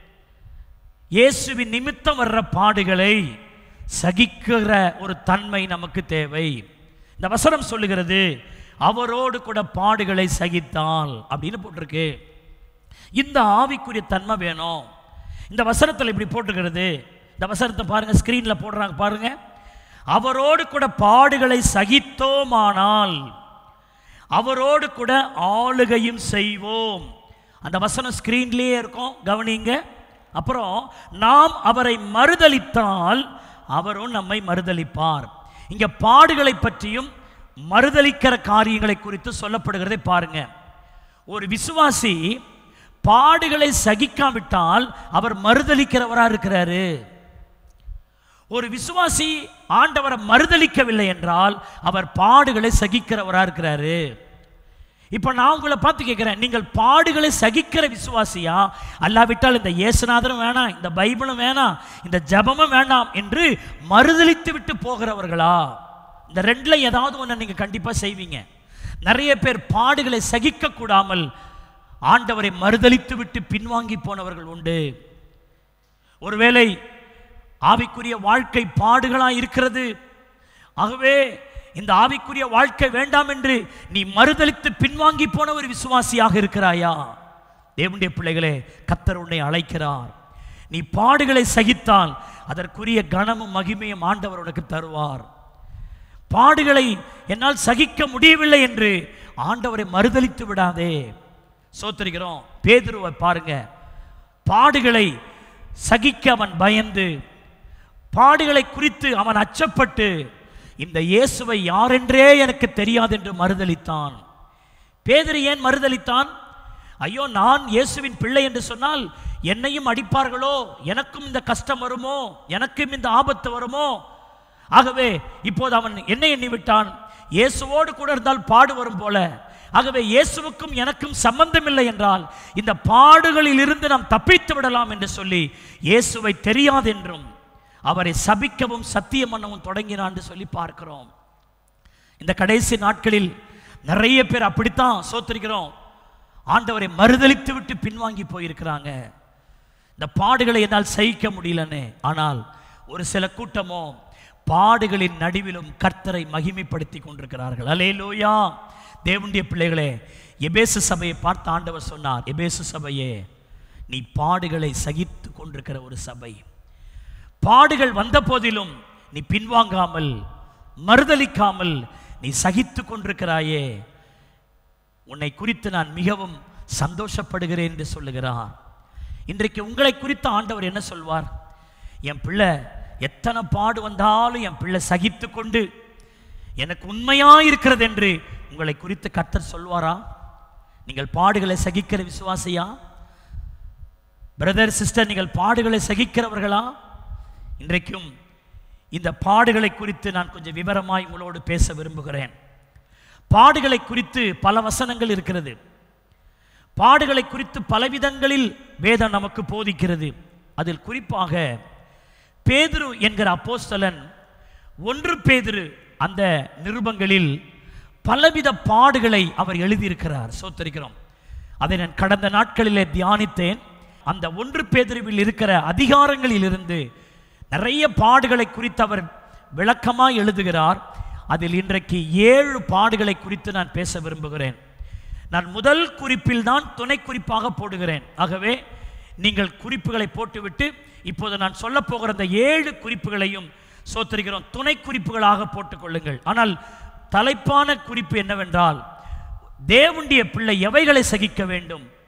இயேசுவின் நிமித்தம் வர்ற பாடுகளை சகிக்கிற ஒரு தன்மை நமக்கு தேவை. இந்த வசனம் சொல்லுகிறது, அவரோடு கூட பாடுகளை சகித்தால் அப்படின்னு போட்டிருக்கு. இந்த ஆவிக்குரிய தன்மை வேணும். இந்த வசனத்தில் இப்படி போட்டிருக்கிறது. இந்த வசனத்தை பாருங்க, ஸ்கிரீன்ல போடுறாங்க பாருங்க. அவரோடு கூட பாடுகளை சகித்தோமானால் அவரோடு கூட ஆளுகையும் செய்வோம். அந்த வசனம் ஸ்கிரீன்லேயே இருக்கும், கவனிங்க. அப்புறம் நாம் அவரை மறுதலித்தால் அவரும் நம்மை மறுதலிப்பார். இங்க பாடுகளை பற்றியும் மறுதலிக்கிற காரியங்களை குறித்து சொல்லப்படுகிறதை பாருங்க. ஒரு விசுவாசி பாடுகளை சகிக்காவிட்டால் அவர் மறுதலிக்கிறவரா இருக்கிறாரு. ஒரு விசுவாசி ஆண்டவரை மறுதலிக்கவில்லை என்றால் அவர் பாடுகளை சகிக்கிறவரா இருக்கிறாரு. இப்ப நான் உங்களை பார்த்து கேட்கிறேன், நீங்கள் பாடுகளை சகிக்கிற விசுவாசியா, அல்லாவிட்டால் இந்த இயேசுநாதரும் வேணாம், இந்த பைபிளும் வேணாம், இந்த ஜெபமும் வேண்டாம் என்று மறுதலித்து விட்டு போகிறவர்களா? இந்த ரெண்டுல ஏதாவது ஒன்று நீங்க கண்டிப்பா செய்வீங்க. நிறைய பேர் பாடுகளை சகிக்க கூடாமல் ஆண்டவரை மறுதலித்து விட்டு பின்வாங்கி போனவர்கள் உண்டு. ஒருவேளை ஆவிக்குரிய வாழ்க்கை பாடுகளா இருக்கிறது, ஆகவே இந்த ஆவிக்குரிய வாழ்க்கை வேண்டாம் என்று நீ மறுதலித்து பின்வாங்கி போன ஒரு விசுவாசியாக இருக்கிறாயா? தேவனுடைய பிள்ளைகளே, கர்த்தர் உன்னை அழைக்கிறார். நீ பாடுகளை சகித்தால் அதற்குரிய கனமும் மகிமையும் ஆண்டவர் உனக்கு தருவார். பாடுகளை என்னால் சகிக்க முடியவில்லை என்று ஆண்டவரை மறுதலித்து விடாதே. சோத்திரிக்கிறோம். பேதுருவை பாருங்க, பாடுகளை சகிக்க அவன் பயந்து, பாடுகளை குறித்து அவன் அச்சப்பட்டு, இந்த இயேசுவை யாரென்றே எனக்கு தெரியாது என்று மறுதலித்தான். பேதுரு ஏன் மறுதலித்தான்? ஐயோ, நான் இயேசுவின் பிள்ளை என்று சொன்னால் என்னையும் அடிப்பார்களோ, எனக்கும் இந்த கஷ்டம் வருமோ, எனக்கும் இந்த ஆபத்து வருமோ. ஆகவே இப்போது அவன் என்ன எண்ணிவிட்டான்? இயேசுவோடு கூட இருந்தால் பாடு வரும் போல, ஆகவே இயேசுவுக்கும் எனக்கும் சம்பந்தம் இல்லை என்றால் இந்த பாடுகளில் இருந்து நாம் தப்பித்து விடலாம் என்று சொல்லி இயேசுவை தெரியாது என்றும் அவரை சபிக்கவும் சத்தியம் பண்ணவும் தொடங்கினான் என்று சொல்லி பார்க்கிறோம். இந்த கடைசி நாட்களில் நிறைய பேர் அப்படித்தான் சோத்திருக்கிறோம், ஆண்டவரை மறுதலித்து விட்டு பின்வாங்கி போயிருக்கிறாங்க. இந்த பாடுகளை என்னால் சகிக்க முடியலன்னு. ஆனால் ஒரு சில கூட்டமோ பாடுகளின் நடுவிலும் கர்த்தரை மகிமைப்படுத்தி கொண்டிருக்கிறார்கள். அல்லேலூயா. தேவனுடைய பிள்ளைகளே, எபேசு சபையை பார்த்து ஆண்டவர் சொன்னார், எபேசு சபையே, நீ பாடுகளை சகித்து கொண்டிருக்கிற ஒரு சபை. பாடுகள் வந்த போதிலும் நீ பின்வாங்காமல் மறுதலிக்காமல் நீ சகித்து கொண்டிருக்கிறாயே, உன்னை குறித்து நான் மிகவும் சந்தோஷப்படுகிறேன் என்று சொல்லுகிறார். இன்றைக்கு உங்களை குறித்து ஆண்டவர் என்ன சொல்வார்? என் பிள்ளை எத்தனை பாடு வந்தாலும் என் பிள்ளை சகித்து கொண்டு எனக்கு உண்மையாக இருக்கிறது என்று உங்களை குறித்து கர்த்தர் சொல்வாரா? நீங்கள் பாடுகளை சகிக்கிற விசுவாசியா? பிரதர் சிஸ்டர், நீங்கள் பாடுகளை சகிக்கிறவர்களா? இன்றைக்கும் இந்த பாடுகளை குறித்து நான் கொஞ்சம் விவரமாய் உங்களோடு பேச விரும்புகிறேன். பாடுகளை குறித்து பல வசனங்கள் இருக்கிறது. பாடுகளை குறித்து பலவிதங்களில் வேதம் நமக்கு போதிக்கிறது. அதில் குறிப்பாக பேதுரு என்கிற அப்போஸ்தலன் 1 பேதுரு அந்த நிருபங்களில் பலவித பாடுகளை அவர் எழுதியிருக்கிறார். சோத்தரிக்கிறோம். அதை நான் கடந்த நாட்களிலே தியானித்தேன். அந்த 1 பேதுருவில் இருக்கிற அதிகாரங்களில் இருந்து நிறைய பாடுகளை குறித்து அவர் விளக்கமாக எழுதுகிறார். அதில் இன்றைக்கு 7 பாடுகளை குறித்து நான் பேச விரும்புகிறேன். நான் முதல் குறிப்பில் தான் துணை குறிப்பாக போடுகிறேன். ஆகவே நீங்கள் குறிப்புகளை போட்டுவிட்டு இப்போது நான் சொல்ல போகிற அந்த 7 குறிப்புகளையும் சோத்திருக்கிறோம் துணை குறிப்புகளாக போட்டுக்கொள்ளுங்கள். ஆனால் தலைப்பான குறிப்பு என்னவென்றால், தேவனுடைய பிள்ளை எவைகளை சகிக்க வேண்டும்,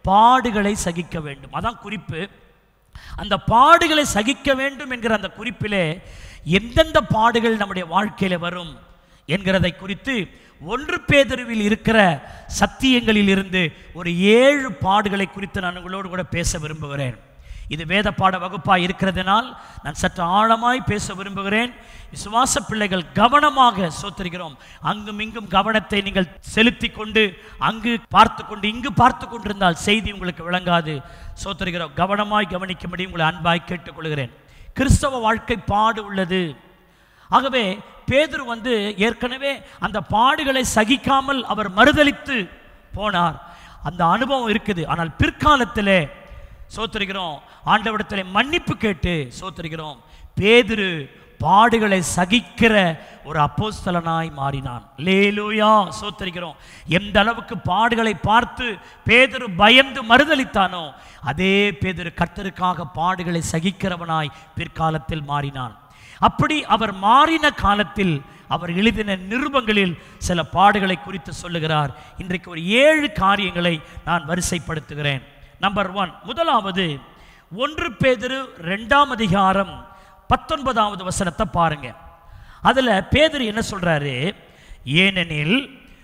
பாடுகளை சகிக்க வேண்டும். அதான் குறிப்பு. அந்த பாடுகளை சகிக்க வேண்டும் என்கிற அந்த குறிப்பிலே எந்தெந்த பாடுகள் நம்முடைய வாழ்க்கையில வரும் என்கிறதை குறித்து 1 பேதுருவில் இருக்கிற சத்தியங்களில் இருந்து ஒரு 7 பாடுகளை குறித்து நான் உங்களோடு கூட பேச விரும்புகிறேன். இது வேத பாட வகுப்பாக இருக்கிறதுனால் நான் சற்று ஆழமாய் பேச விரும்புகிறேன். விசுவாச பிள்ளைகள் கவனமாக சோத்திருக்கிறோம். அங்கும் இங்கும் கவனத்தை நீங்கள் செலுத்தி கொண்டு அங்கு பார்த்து கொண்டு இங்கு பார்த்து கொண்டிருந்தால் செய்தி உங்களுக்கு விளங்காது. சோத்திருக்கிறோம். கவனமாய் கவனிக்கும்படி உங்களை அன்பாய் கேட்டுக்கொள்கிறேன். கிறிஸ்தவ வாழ்க்கை பாடு உள்ளது. ஆகவே பேதுரு ஏற்கனவே அந்த பாடுகளை சகிக்காமல் அவர் மறுதலித்து போனார். அந்த அனுபவம் இருக்குது. ஆனால் பிற்காலத்திலே சோத்திருக்கிறோம் ஆண்டவரிடத்திலே மன்னிப்பு கேட்டு சோத்திருக்கிறோம் பேதுரு பாடுகளை சகிக்கிற ஒரு அப்போஸ்தலனாய் மாறினான். அல்லேலூயா. சோத்திருக்கிறோம். எந்த அளவுக்கு பாடுகளை பார்த்து பேதுரு பயந்து மறுதலித்தானோ அதே பேதுரு கர்த்தருக்காக பாடுகளை சகிக்கிறவனாய் பிற்காலத்தில் மாறினான். அப்படி அவர் மாறின காலத்தில் அவர் எழுதின நிருபங்களில் சில பாடுகளை குறித்து சொல்லுகிறார். இன்றைக்கு ஒரு 7 காரியங்களை நான் வரிசைப்படுத்துகிறேன். நம்பர் 1, முதலாவது 1 பேதுரு 2ஆம் அதிகாரம் 19வது வசனத்தை பாருங்க. அதுல பேதுரு என்ன சொல்றாரு? ஏனெனில்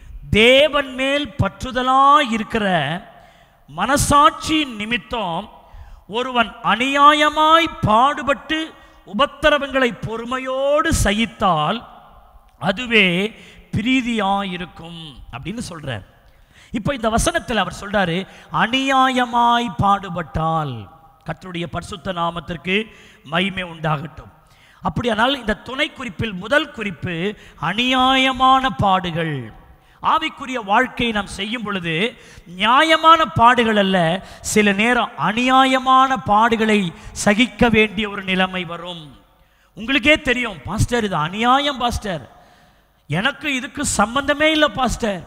தேவன் மேல் பற்றுதலாய் இருக்கிற மனசாட்சியின் நிமித்தம் ஒருவன் அநியாயமாய் பாடுபட்டு உபத்திரவங்களை பொறுமையோடு சகித்தால் அதுவே பிரீதியாயிருக்கும் அப்படின்னு சொல்றார். இப்போ இந்த வசனத்தில் அவர் சொல்றாரு அநியாயமாய் பாடுபட்டால். கர்த்தருடைய பரிசுத்த நாமத்திற்கு மகிமை உண்டாகட்டும். அப்படியானால் இந்த துணை குறிப்பில் முதல் குறிப்பு அநியாயமான பாடுகள். ஆவிக்குரிய வாழ்க்கையை நாம் செய்யும் பொழுது நியாயமான பாடுகள் அல்ல, சில நேரம் அநியாயமான பாடுகளை சகிக்க வேண்டிய ஒரு நிலைமை வரும். உங்களுக்கே தெரியும், பாஸ்டர் இது அநியாயம் பாஸ்டர், எனக்கு இதுக்கு சம்பந்தமே இல்லை பாஸ்டர்,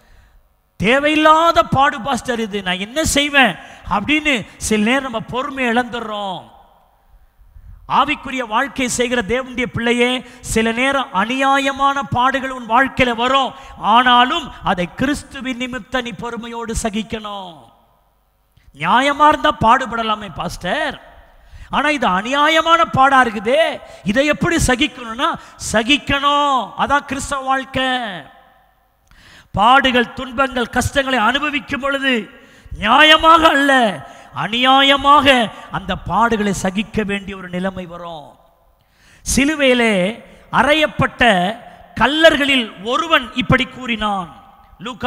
தேவையில்லாத பாடு பாஸ்டர், இது நான் என்ன செய்வேன் அப்படின்னு சில நேரம் நம்ம பொறுமை இழந்துடுறோம். ஆவிக்குரிய வாழ்க்கை செய்கிற தேவனுடைய பிள்ளையே, சில நேரம் அநியாயமான பாடுகள் உன் வாழ்க்கையில வரும். ஆனாலும் அதை கிறிஸ்துவின் நிமித்த நீ பொறுமையோடு சகிக்கணும். நியாயமா இருந்தா பாடுபடலாமே பாஸ்டர், ஆனா இது அநியாயமான பாடா இருக்குதே, இதை எப்படி சகிக்கணும்னா சகிக்கணும். அதான் கிறிஸ்தவ வாழ்க்கை. பாடுகள், துன்பங்கள், கஷ்டங்களை அனுபவிக்கும் பொழுது நியாயமாக அல்ல, அநியாயமாக அந்த பாடுகளை சகிக்க வேண்டிய ஒரு நிலைமை வரும். சிலுவையிலே அறையப்பட்ட கல்லர்களில் ஒருவன் இப்படி கூறினான். லூக்கா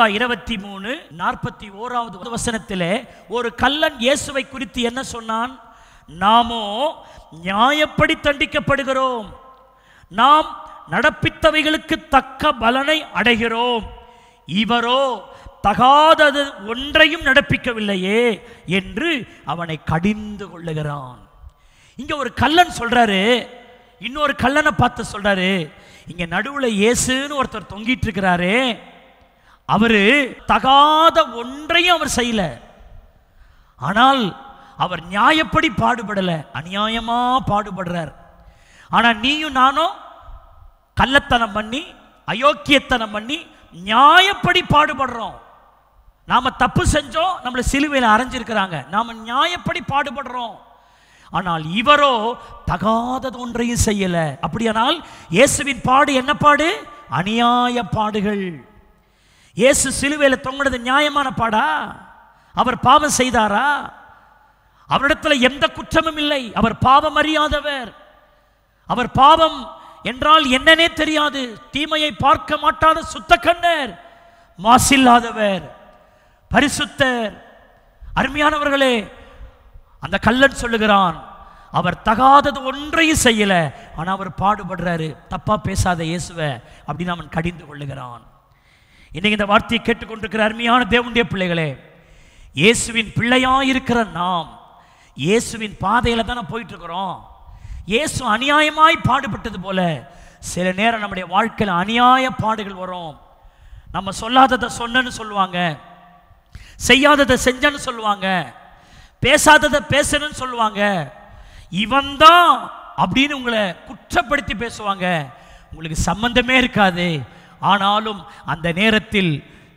23:41 வசனத்திலே ஒரு கல்லன் இயேசுவை குறித்து என்ன சொன்னான்? நாமோ நியாயப்படி தண்டிக்கப்படுகிறோம், நாம் நடப்பித்தவைகளுக்கு தக்க பலனை அடைகிறோம், இவரோ தகாதது ஒன்றையும் நடப்பிக்கவில்லையே என்று அவனை கடிந்து கொள்ளுகிறான். இங்க ஒரு கல்லன் சொல்றாரு, இன்னொரு கல்லனை பார்த்து சொல்றாரு, இங்க நடுவுல இயேசுன்னு ஒருத்தர் தொங்கிட்டு இருக்கிறாரு, அவரு தகாத ஒன்றையும் அவர் செய்யல, ஆனால் அவர் நியாயப்படி பாடுபடல, அநியாயமா பாடுபடுறார். ஆனா நீயும் நானும் கள்ளத்தனம் பண்ணி அயோக்கியத்தனம் பண்ணி நியாயப்படி பாடுபடுறோம். நாம தப்பு செஞ்சோம், நம்மளை சிலுவையில் அரைஞ்சிருக்கிறாங்க, நாம நியாயப்படி பாடுபடுறோம். ஆனால் இவரோ தகாதது ஒன்றையும் செய்யல. அப்படியானால் இயேசுவின் பாடு என்ன பாடு? அநியாய பாடுகள். இயேசு சிலுவையில் தொங்கினது நியாயமான பாடா? அவர் பாவம் செய்தாரா? அவரிடத்துல எந்த குற்றமும் இல்லை, அவர் பாவம் அறியாதவர், அவர் பாவம் என்றால் என்னன்னே தெரியாது, தீமையை பார்க்க மாட்டாத சுத்த கண்ணர், மாசில்லாதவர், பரிசுத்தர். அருமையானவர்களே, அந்த கல்லன் சொல்லுகிறான் அவர் தகாதது ஒன்றையும் செய்யல, ஆனா அவர் பாடுபடுறாரு. தப்பா பேசாத இயேசுவை அப்படின்னு அவன் கடிந்து கொள்ளுகிறான். இன்னைக்கு இந்த வார்த்தையை கேட்டுக்கொண்டிருக்கிற அருமையான தேவனுடைய பிள்ளைகளே, இயேசுவின் பிள்ளையாயிருக்கிற நாம் இயேசுவின் பாதையில தானே போயிட்டு இருக்கிறோம். இயேசு அநியாயமாய் பாடுபட்டது போல சில நேரம் நம்முடைய வாழ்க்கையில் அநியாய பாடுகள் வரும். நம்ம சொல்லாததை சொன்னன்னு சொல்லுவாங்க, செய்யாததை செஞ்சன்னு சொல்லுவாங்க, பேசாததை பேசணும்னு சொல்லுவாங்க, இவன் தான் அப்படின்னு உங்களை குற்றப்படுத்தி பேசுவாங்க. உங்களுக்கு சம்பந்தமே இருக்காது. ஆனாலும் அந்த நேரத்தில்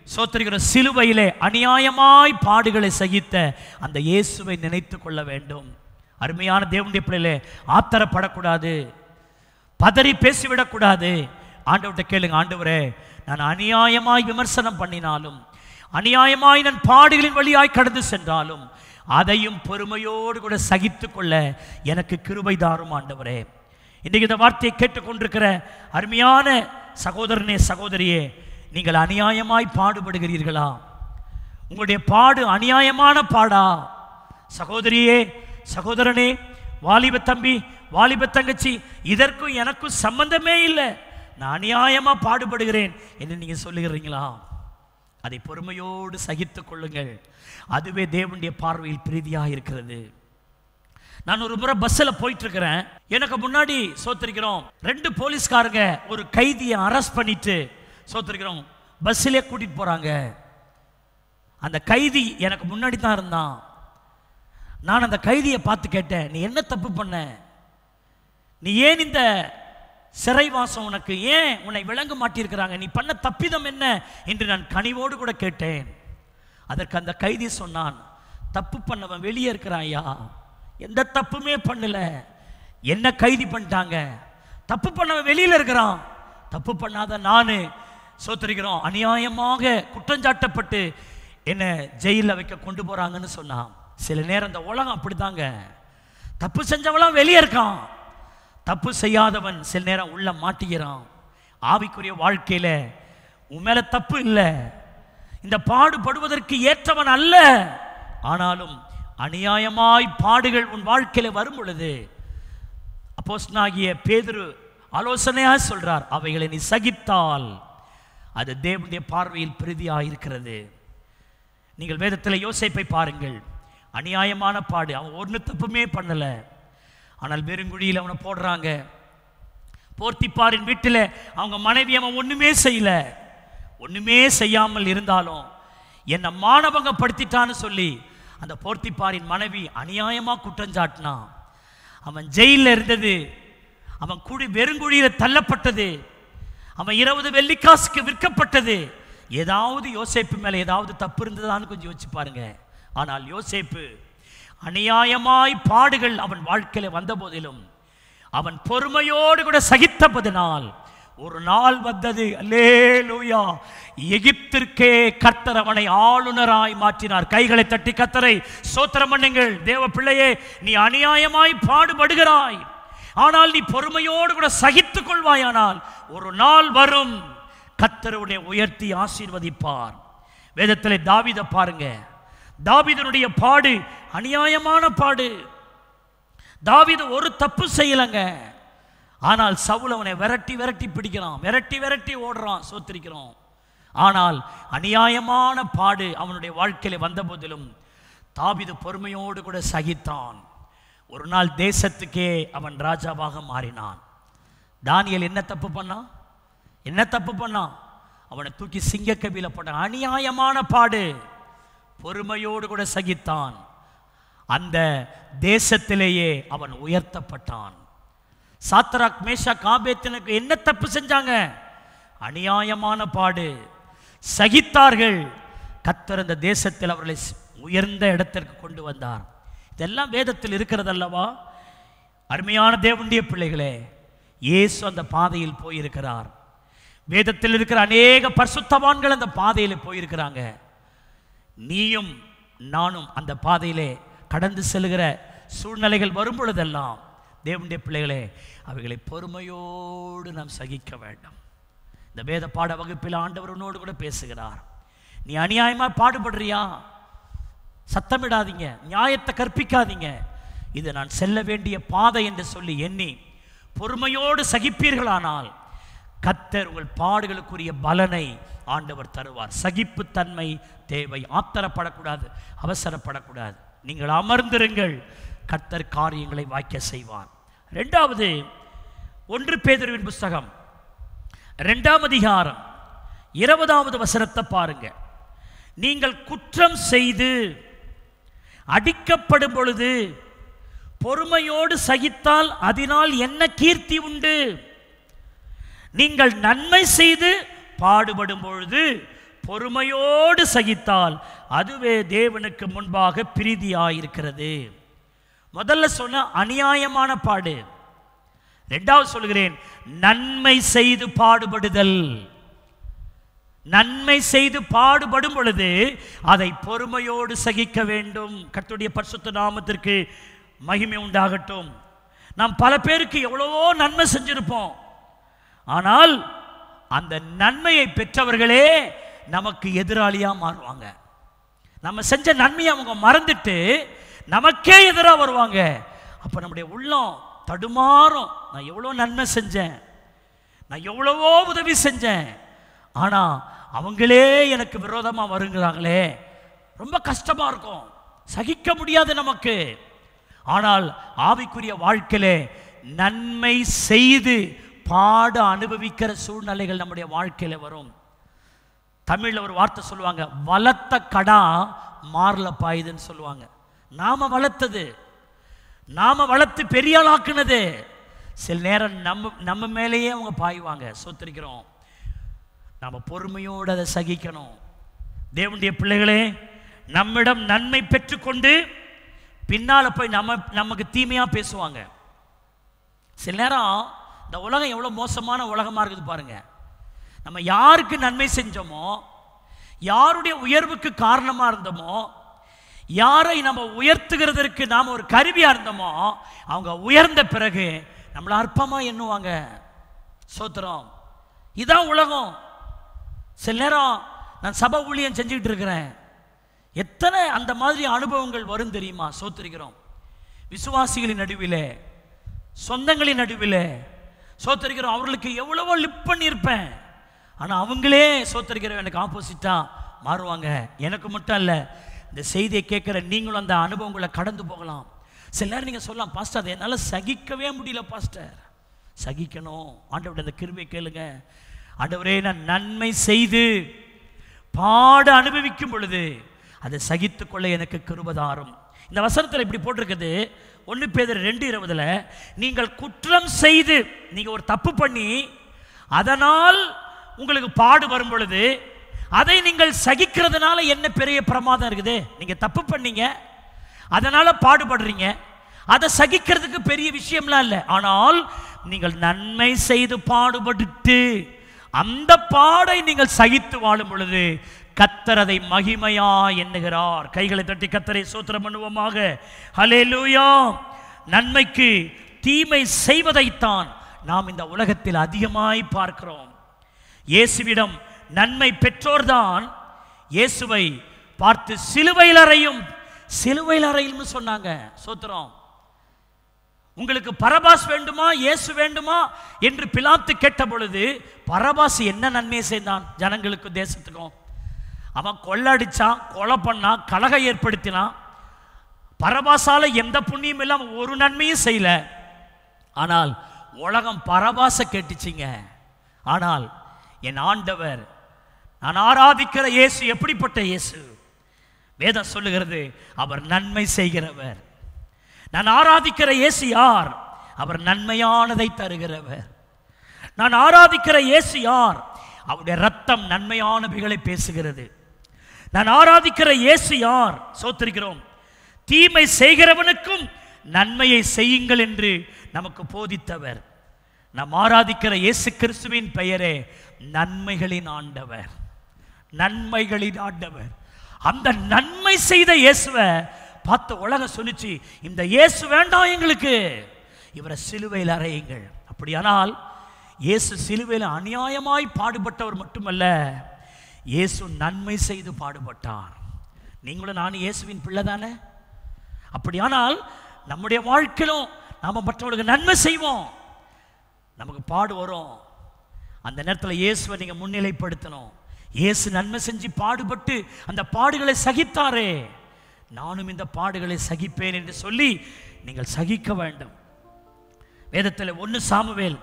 சோத்திரிக்கிற சிலுவையிலே அநியாயமாய் பாடுகளை சகித்த அந்த இயேசுவை நினைத்து கொள்ள வேண்டும். அருமையான தேவனுடைய பிள்ளைகளே, ஆத்திரப்படக்கூடாது, பதறி பேசிவிடக்கூடாது. ஆண்டவர்கிட்ட கேளுங்க, ஆண்டவரே நான் அநியாயமாய் விமர்சனம் பண்ணினாலும், அநியாயமாய் நான் பாடுகளின் வழியாய் கடந்து சென்றாலும் அதையும் பொறுமையோடு கூட சகித்து கொள்ள எனக்கு கிருபை தாரும் ஆண்டவரே. இன்றைக்கு இந்த வார்த்தையை கேட்டுக்கொண்டிருக்கிற அருமையான சகோதரனே, சகோதரியே, நீங்கள் அநியாயமாய் பாடுபடுகிறீர்களா? உங்களுடைய பாடு அநியாயமான பாடா? சகோதரியே, சகோதரனே, வாலிப தம்பி, வாலிப தங்கச்சி, இதற்கும் எனக்கும் சம்பந்தமே இல்லை, நான் அநியாயமா பாடுபடுகிறேன் என்று நீங்க சொல்லுகிறீங்களா? அதை பொறுமையோடு சகித்துக் கொள்ளுங்கள். அதுவே தேவனுடைய பார்வையில் பிரீதியாக இருக்கிறது. நான் ஒரு முறை பஸ்ஸில் போயிட்டு இருக்கிறேன். எனக்கு முன்னாடி சோத்திருக்கிறோம் 2 போலீஸ்காரங்க ஒரு கைதியை அரெஸ்ட் பண்ணிட்டு சோத்திருக்கிறோம் பஸ்ஸிலே கூட்டிட்டு போறாங்க. அந்த கைதி எனக்கு முன்னாடி தான் இருந்தான். நான் அந்த கைதியை பார்த்து கேட்டேன், நீ என்ன தப்பு பண்ண? நீ ஏன் இந்த சிறைவாசம் உனக்கு ஏன் உன்னை விளங்க மாட்டியிருக்கிறாங்க? நீ பண்ண தப்பிதம் என்ன என்று நான் கனிவோடு கூட கேட்டேன். அதற்கு அந்த கைதி சொன்னான், தப்பு பண்ணவன் வெளியே இருக்கிறாயா, எந்த தப்புமே பண்ணல, என்ன கைதி பண்ணிட்டாங்க, தப்பு பண்ணவன் வெளியில் இருக்கிறான், தப்பு பண்ணாத நானு சோத்திருக்கிறோம் அநியாயமாக குற்றஞ்சாட்டப்பட்டு என்ன ஜெயிலில் வைக்க கொண்டு போறாங்கன்னு சொன்னான். சில நேரம் இந்த உலகம் அப்படித்தாங்க, தப்பு செஞ்சவெல்லாம் வெளியே இருக்கான், தப்பு செய்யாதவன் சில நேரம் உள்ள மாட்டிக்கிறான். ஆவிக்குரிய வாழ்க்கையில உன் மேல தப்பு இல்லை, இந்த பாடுபடுவதற்கு ஏற்றவன் அல்ல, ஆனாலும் அநியாயமாய் பாடுகள் உன் வாழ்க்கையில வரும் பொழுது அப்போஸ்தலனாகிய பேதுரு ஆலோசனையா சொல்றார், அவைகளை நீ சகித்தால் அது தேவனுடைய பார்வையில் பிரீதியாக இருக்கிறது. நீங்கள் வேதத்தில் யோசேப்பை பாருங்கள், அநியாயமான பாடு, அவன் ஒன்று தப்புமே பண்ணல, ஆனால் வெறுங்குழியில் அவனை போடுறாங்க. போர்த்திப்பாரின் வீட்டில் அவங்க மனைவி அவன் ஒண்ணுமே செய்யல, ஒண்ணுமே செய்யாமல் இருந்தாலும் என்னை மானபங்கப்படுத்திட்டான்னு சொல்லி அந்த போர்த்திப்பாரின் மனைவி அநியாயமா குற்றஞ்சாட்டினான். அவன் ஜெயிலில் இருந்தது, அவன் வெறுங்குழியில் தள்ளப்பட்டது, அவன் 20 வெள்ளிக்காசுக்கு விற்கப்பட்டது. ஏதாவது யோசேப்பு மேல ஏதாவது தப்பு இருந்ததான்னு கொஞ்சம் யோசிச்சு பாருங்க. ஆனால் யோசேப்பு அநியாயமாய் பாடுகள் அவன் வாழ்க்கையில வந்த போதிலும் அவன் பொறுமையோடு கூட சகித்தபதினால் ஒரு நாள் வந்தது, அல்லேலூயா, எகிப்திற்கே கர்த்தர் அவனை ஆளுநராய் மாற்றினார். கைகளை தட்டி கர்த்தரை ஸ்தோத்திரம் பண்ணுங்கள். தேவ பிள்ளையே, நீ அநியாயமாய் பாடுபடுகிறாய், ஆனால் நீ பொறுமையோடு கூட சகித்துக் கொள்வாயானால் ஒரு நாள் வரும், கர்த்தருடைய உயர்த்தி ஆசீர்வதிப்பார். வேதத்திலே தாவீதை பாருங்க, தாவீதுடைய பாடு அநியாயமான பாடு. தாவீது ஒரு தப்பு செய்யலங்க, ஆனால் சவுல் அவனை விரட்டி விரட்டி பிடிக்கிறான், விரட்டி விரட்டி ஓடுறான், சோத்திரிக்கிறோம். ஆனால் அநியாயமான பாடு அவனுடைய வாழ்க்கையில வந்த போதிலும் தாவீது பொறுமையோடு கூட சகித்தான். ஒரு நாள் தேசத்துக்கே அவன் ராஜாவாக மாறினான். தானியேல் என்ன தப்பு பண்ணான்? என்ன தப்பு பண்ணான்? அவனை தூக்கி சிங்கக்கவியில போட்டான். அநியாயமான பாடு, பொறுமையோடு கூட சகித்தான். அந்த தேசத்திலேயே அவன் உயர்த்தப்பட்டான். சாத்ராக் மேஷாக் ஆபேத்நேகோ என்ன தப்பு செஞ்சாங்க? அநியாயமான பாடு சகித்தார்கள். கர்த்தர் அந்த தேசத்தில் அவர்களை உயர்ந்த இடத்திற்கு கொண்டு வந்தார். இதெல்லாம் வேதத்தில் இருக்கிறது அல்லவா? அருமையான தேவனுடைய பிள்ளைகளே, இயேசு அந்த பாதையில் போயிருக்கிறார். வேதத்தில் இருக்கிற அநேக பரிசுத்தவான்கள் அந்த பாதையில் போயிருக்கிறாங்க. நீயும் நானும் அந்த பாதையிலே கடந்து செல்கிற சூழ்நிலைகள் வரும் பொழுதெல்லாம் தேவனுடைய பிள்ளைகளே, அவைகளை பொறுமையோடு நாம் சகிக்க வேண்டும். இந்த வேத பாட வகுப்பில் ஆண்டவர் உன்னோடு கூட பேசுகிறார். நீ அநியாயமா பாடுபடுறியா? சத்தமிடாதீங்க, நியாயத்தை கற்பிக்காதீங்க. இது நான் செல்ல வேண்டிய பாதை என்று சொல்லி எண்ணி பொறுமையோடு சகிப்பீர்களானால் கர்த்தர் உங்கள் பாடுகளுக்குரிய பலனை ஆண்டவர் தருவார். சகிப்புத்தன்மை தேவை. ஆத்திரப்படக்கூடாது, அவசரப்படக்கூடாது. நீங்கள் அமர்ந்திருங்கள், கர்த்தர் காரியங்களை வாய்க்க செய்வார். இரண்டாவது, 1 பேதுருவின் புஸ்தகம் 2ஆம் அதிகாரம் 20வது வசனத்தை பாருங்க. நீங்கள் குற்றம் செய்து அடிக்கப்படும் பொழுது பொறுமையோடு சகித்தால் அதனால் என்ன கீர்த்தி உண்டு? நீங்கள் நன்மை செய்து பாடுபடும் பொழுது பொறுமையோடு சகித்தால் அதுவே தேவனுக்கு முன்பாக பிரீதியாயிருக்கிறது. முதல்ல சொன்ன அநியாயமான பாடு. இரண்டாவது சொல்கிறேன், நன்மை செய்து பாடுபடுதல். நன்மை செய்து பாடுபடும் பொழுது அதை பொறுமையோடு சகிக்க வேண்டும். கர்த்தருடைய பரிசுத்த நாமத்திற்கு மகிமை உண்டாகட்டும். நாம் பல பேருக்கு எவ்வளவோ நன்மை செஞ்சிருப்போம். ஆனால் அந்த நன்மையை பெற்றவர்களே நமக்கு எதிராளியா மாறுவாங்க. நம்ம செஞ்ச நன்மையை அவங்க மறந்துட்டு நமக்கே எதிராக வருவாங்க. அப்ப நம்முடைய உள்ளம் தடுமாறும். நான் எவ்வளோ நன்மை செஞ்சேன், நான் எவ்வளவோ உதவி செஞ்சேன், ஆனா அவங்களே எனக்கு விரோதமா வருகிறாங்களே, ரொம்ப கஷ்டமா இருக்கும், சகிக்க முடியாது நமக்கு. ஆனால் ஆவிக்குரிய வாழ்க்கையிலே நன்மை செய்து பாட அனுபவிக்கிற சூழ்நிலைகள் நம்முடைய வாழ்க்கையில வரும். தமிழ்ல ஒரு வார்த்தை சொல்லுவாங்க, வளர்த்த கடா மார்ல பாயுதுன்னு சொல்லுவாங்க. நாம வளர்த்தது, நாம வளர்த்து பெரிய ஆளாக்குனது சில நேரம் நம்ம மேலேயே அவங்க பாய்வாங்க. சோத்திருக்கிறோம். நாம பொறுமையோடு அதை சகிக்கணும். தேவனுடைய பிள்ளைகளே, நம்மிடம் நன்மை பெற்றுக்கொண்டு பின்னால போய் நமக்கு தீமையா பேசுவாங்க. சில நேரம் இந்த உலகம் எவ்வளவு மோசமான உலகமா இருக்குது பாருங்க. நம்ம யாருக்கு நன்மை செஞ்சோமோ, யாருடைய உயர்வுக்கு காரணமா இருந்தோமோ, யாரை நம்ம உயர்த்துகிறதற்கு நாம் ஒரு கருவியா இருந்தோமோ, அவங்க உயர்ந்த பிறகு நம்மளை அற்பமா எண்ணுவாங்க. சோத்திரம். இதான் உலகம். சில நேரம் நான் சபை ஊழியம் செஞ்சுக்கிட்டு இருக்கிறேன், எத்தனை அந்த மாதிரி அனுபவங்கள் வரும் தெரியுமா? சோத்திருக்கிறோம். விசுவாசிகளின் நடுவில், சொந்தங்களின் நடுவில் சோத்திருக்கிறோம். அவர்களுக்கு எவ்வளவோ லிப் பண்ணியிருப்பேன், ஆனால் அவங்களே சோத்திருக்கிறோம் எனக்கு ஆப்போசிட்டா மாறுவாங்க. எனக்கு மட்டும் அல்ல, இந்த செய்தியை கேட்குற நீங்களும் அந்த அனுபவங்களை கடந்து போகலாம். சில நேரம் நீங்கள் சொல்லலாம், பாஸ்டர் அதை என்னால் சகிக்கவே முடியல பாஸ்டர். சகிக்கணும். ஆண்டவருடைய அந்த கிருபையை கேளுங்க. ஆண்டவரே, நான் நன்மை செய்து பாட அனுபவிக்கும் பொழுது அதை சகித்துக்கொள்ள எனக்கு கிருபை தாரும். இந்த வசனத்தில் இப்படி போட்டிருக்குது, 1 பேதுரு 2:20, நீங்கள் குற்றம் செய்து, நீங்கள் ஒரு தப்பு பண்ணி அதனால் உங்களுக்கு பாடு வரும் பொழுது அதை நீங்கள் சகிக்கிறதுனால என்ன பெரிய பிரமாதம் இருக்குது? நீங்க தப்பு பண்ணீங்க, அதனால பாடுபடுறீங்க, அதை சகிக்கிறதுக்கு பெரிய விஷயம்லாம் இல்லை. ஆனால் நீங்கள் நன்மை செய்து பாடுபட்டு அந்த பாடை நீங்கள் சகித்து வாழும் பொழுது கர்த்தர் அதை மகிமையா எண்ணுகிறார். கைகளை தட்டி கர்த்தரை ஸ்தோத்திரம் பண்ணுவோமாக. ஹல்லேலூயா. நன்மைக்கு தீமை செய்வதைத்தான் நாம் இந்த உலகத்தில் அதிகமாய் பார்க்கிறோம். இயேசுவிடம் நன்மை பெற்றோர்தான் இயேசுவை பார்த்து சிலுவையில் அறையும், சிலுவையில் அறையும்னு சொன்னாங்க. சோத்திரம். உங்களுக்கு பரபாஸ் வேண்டுமா இயேசு வேண்டுமா என்று பிலாத்து கேட்ட பொழுது பரபாஸ் என்ன நன்மையை செய்தான் ஜனங்களுக்கு, தேசத்துக்கும்? அவன் கொள்ளடிச்சான், கொலை பண்ணான், கலகம் ஏற்படுத்தினான். பரபாசால எந்த புண்ணியம் இல்லாம ஒரு நன்மையும் செய்யல. ஆனால் உலகம் பரபாச கேட்டுச்சிங்க. ஆனால் என் ஆண்டவர், நான் ஆராதிக்கிற இயேசு எப்படிப்பட்ட இயேசு? வேதம் சொல்லுகிறது, அவர் நன்மை செய்கிறவர். நான் ஆராதிக்கிற இயேசு யார்? அவர் நன்மையானதை தருகிறவர். நான் ஆராதிக்கிற இயேசு யார்? அவருடைய ரத்தம் நன்மையானவைகளை பேசுகிறது. நான் ஆராதிக்கிற இயேசு யார்? சோத்திருக்கிறோம். தீமை செய்கிறவனுக்கும் நன்மையை செய்யுங்கள் என்று நமக்கு போதித்தவர். நாம் ஆராதிக்கிற இயேசு கிறிஸ்துவின் பெயரே நன்மைகளின் ஆண்டவர், நன்மைகளின் ஆண்டவர். அந்த நன்மை செய்த இயேசுவை பார்த்து உலகம் சொல்லிச்சு, இந்த இயேசு வேண்டாம் எங்களுக்கு, இவரை சிலுவையில் அறையுங்கள். அப்படியானால் இயேசு சிலுவையில் அநியாயமாய் பாடுபட்டவர் மட்டுமல்ல, இயேசு நன்மை செய்து பாடுபட்டார். நீங்களும் நானும் இயேசுவின் பிள்ளை தானே? அப்படியானால் நம்முடைய வாழ்க்கையிலும் நாம் மற்றவர்களுக்கு நன்மை செய்வோம். நமக்கு பாடு வரும், அந்த நேரத்தில் இயேசுவை நீங்கள் முன்னிலைப்படுத்தணும். இயேசு நன்மை செஞ்சு பாடுபட்டு அந்த பாடுகளை சகித்தாரே, நானும் இந்த பாடுகளை சகிப்பேன் என்று சொல்லி நீங்கள் சகிக்க வேண்டும். வேதத்தில் 1 சாமுவேல்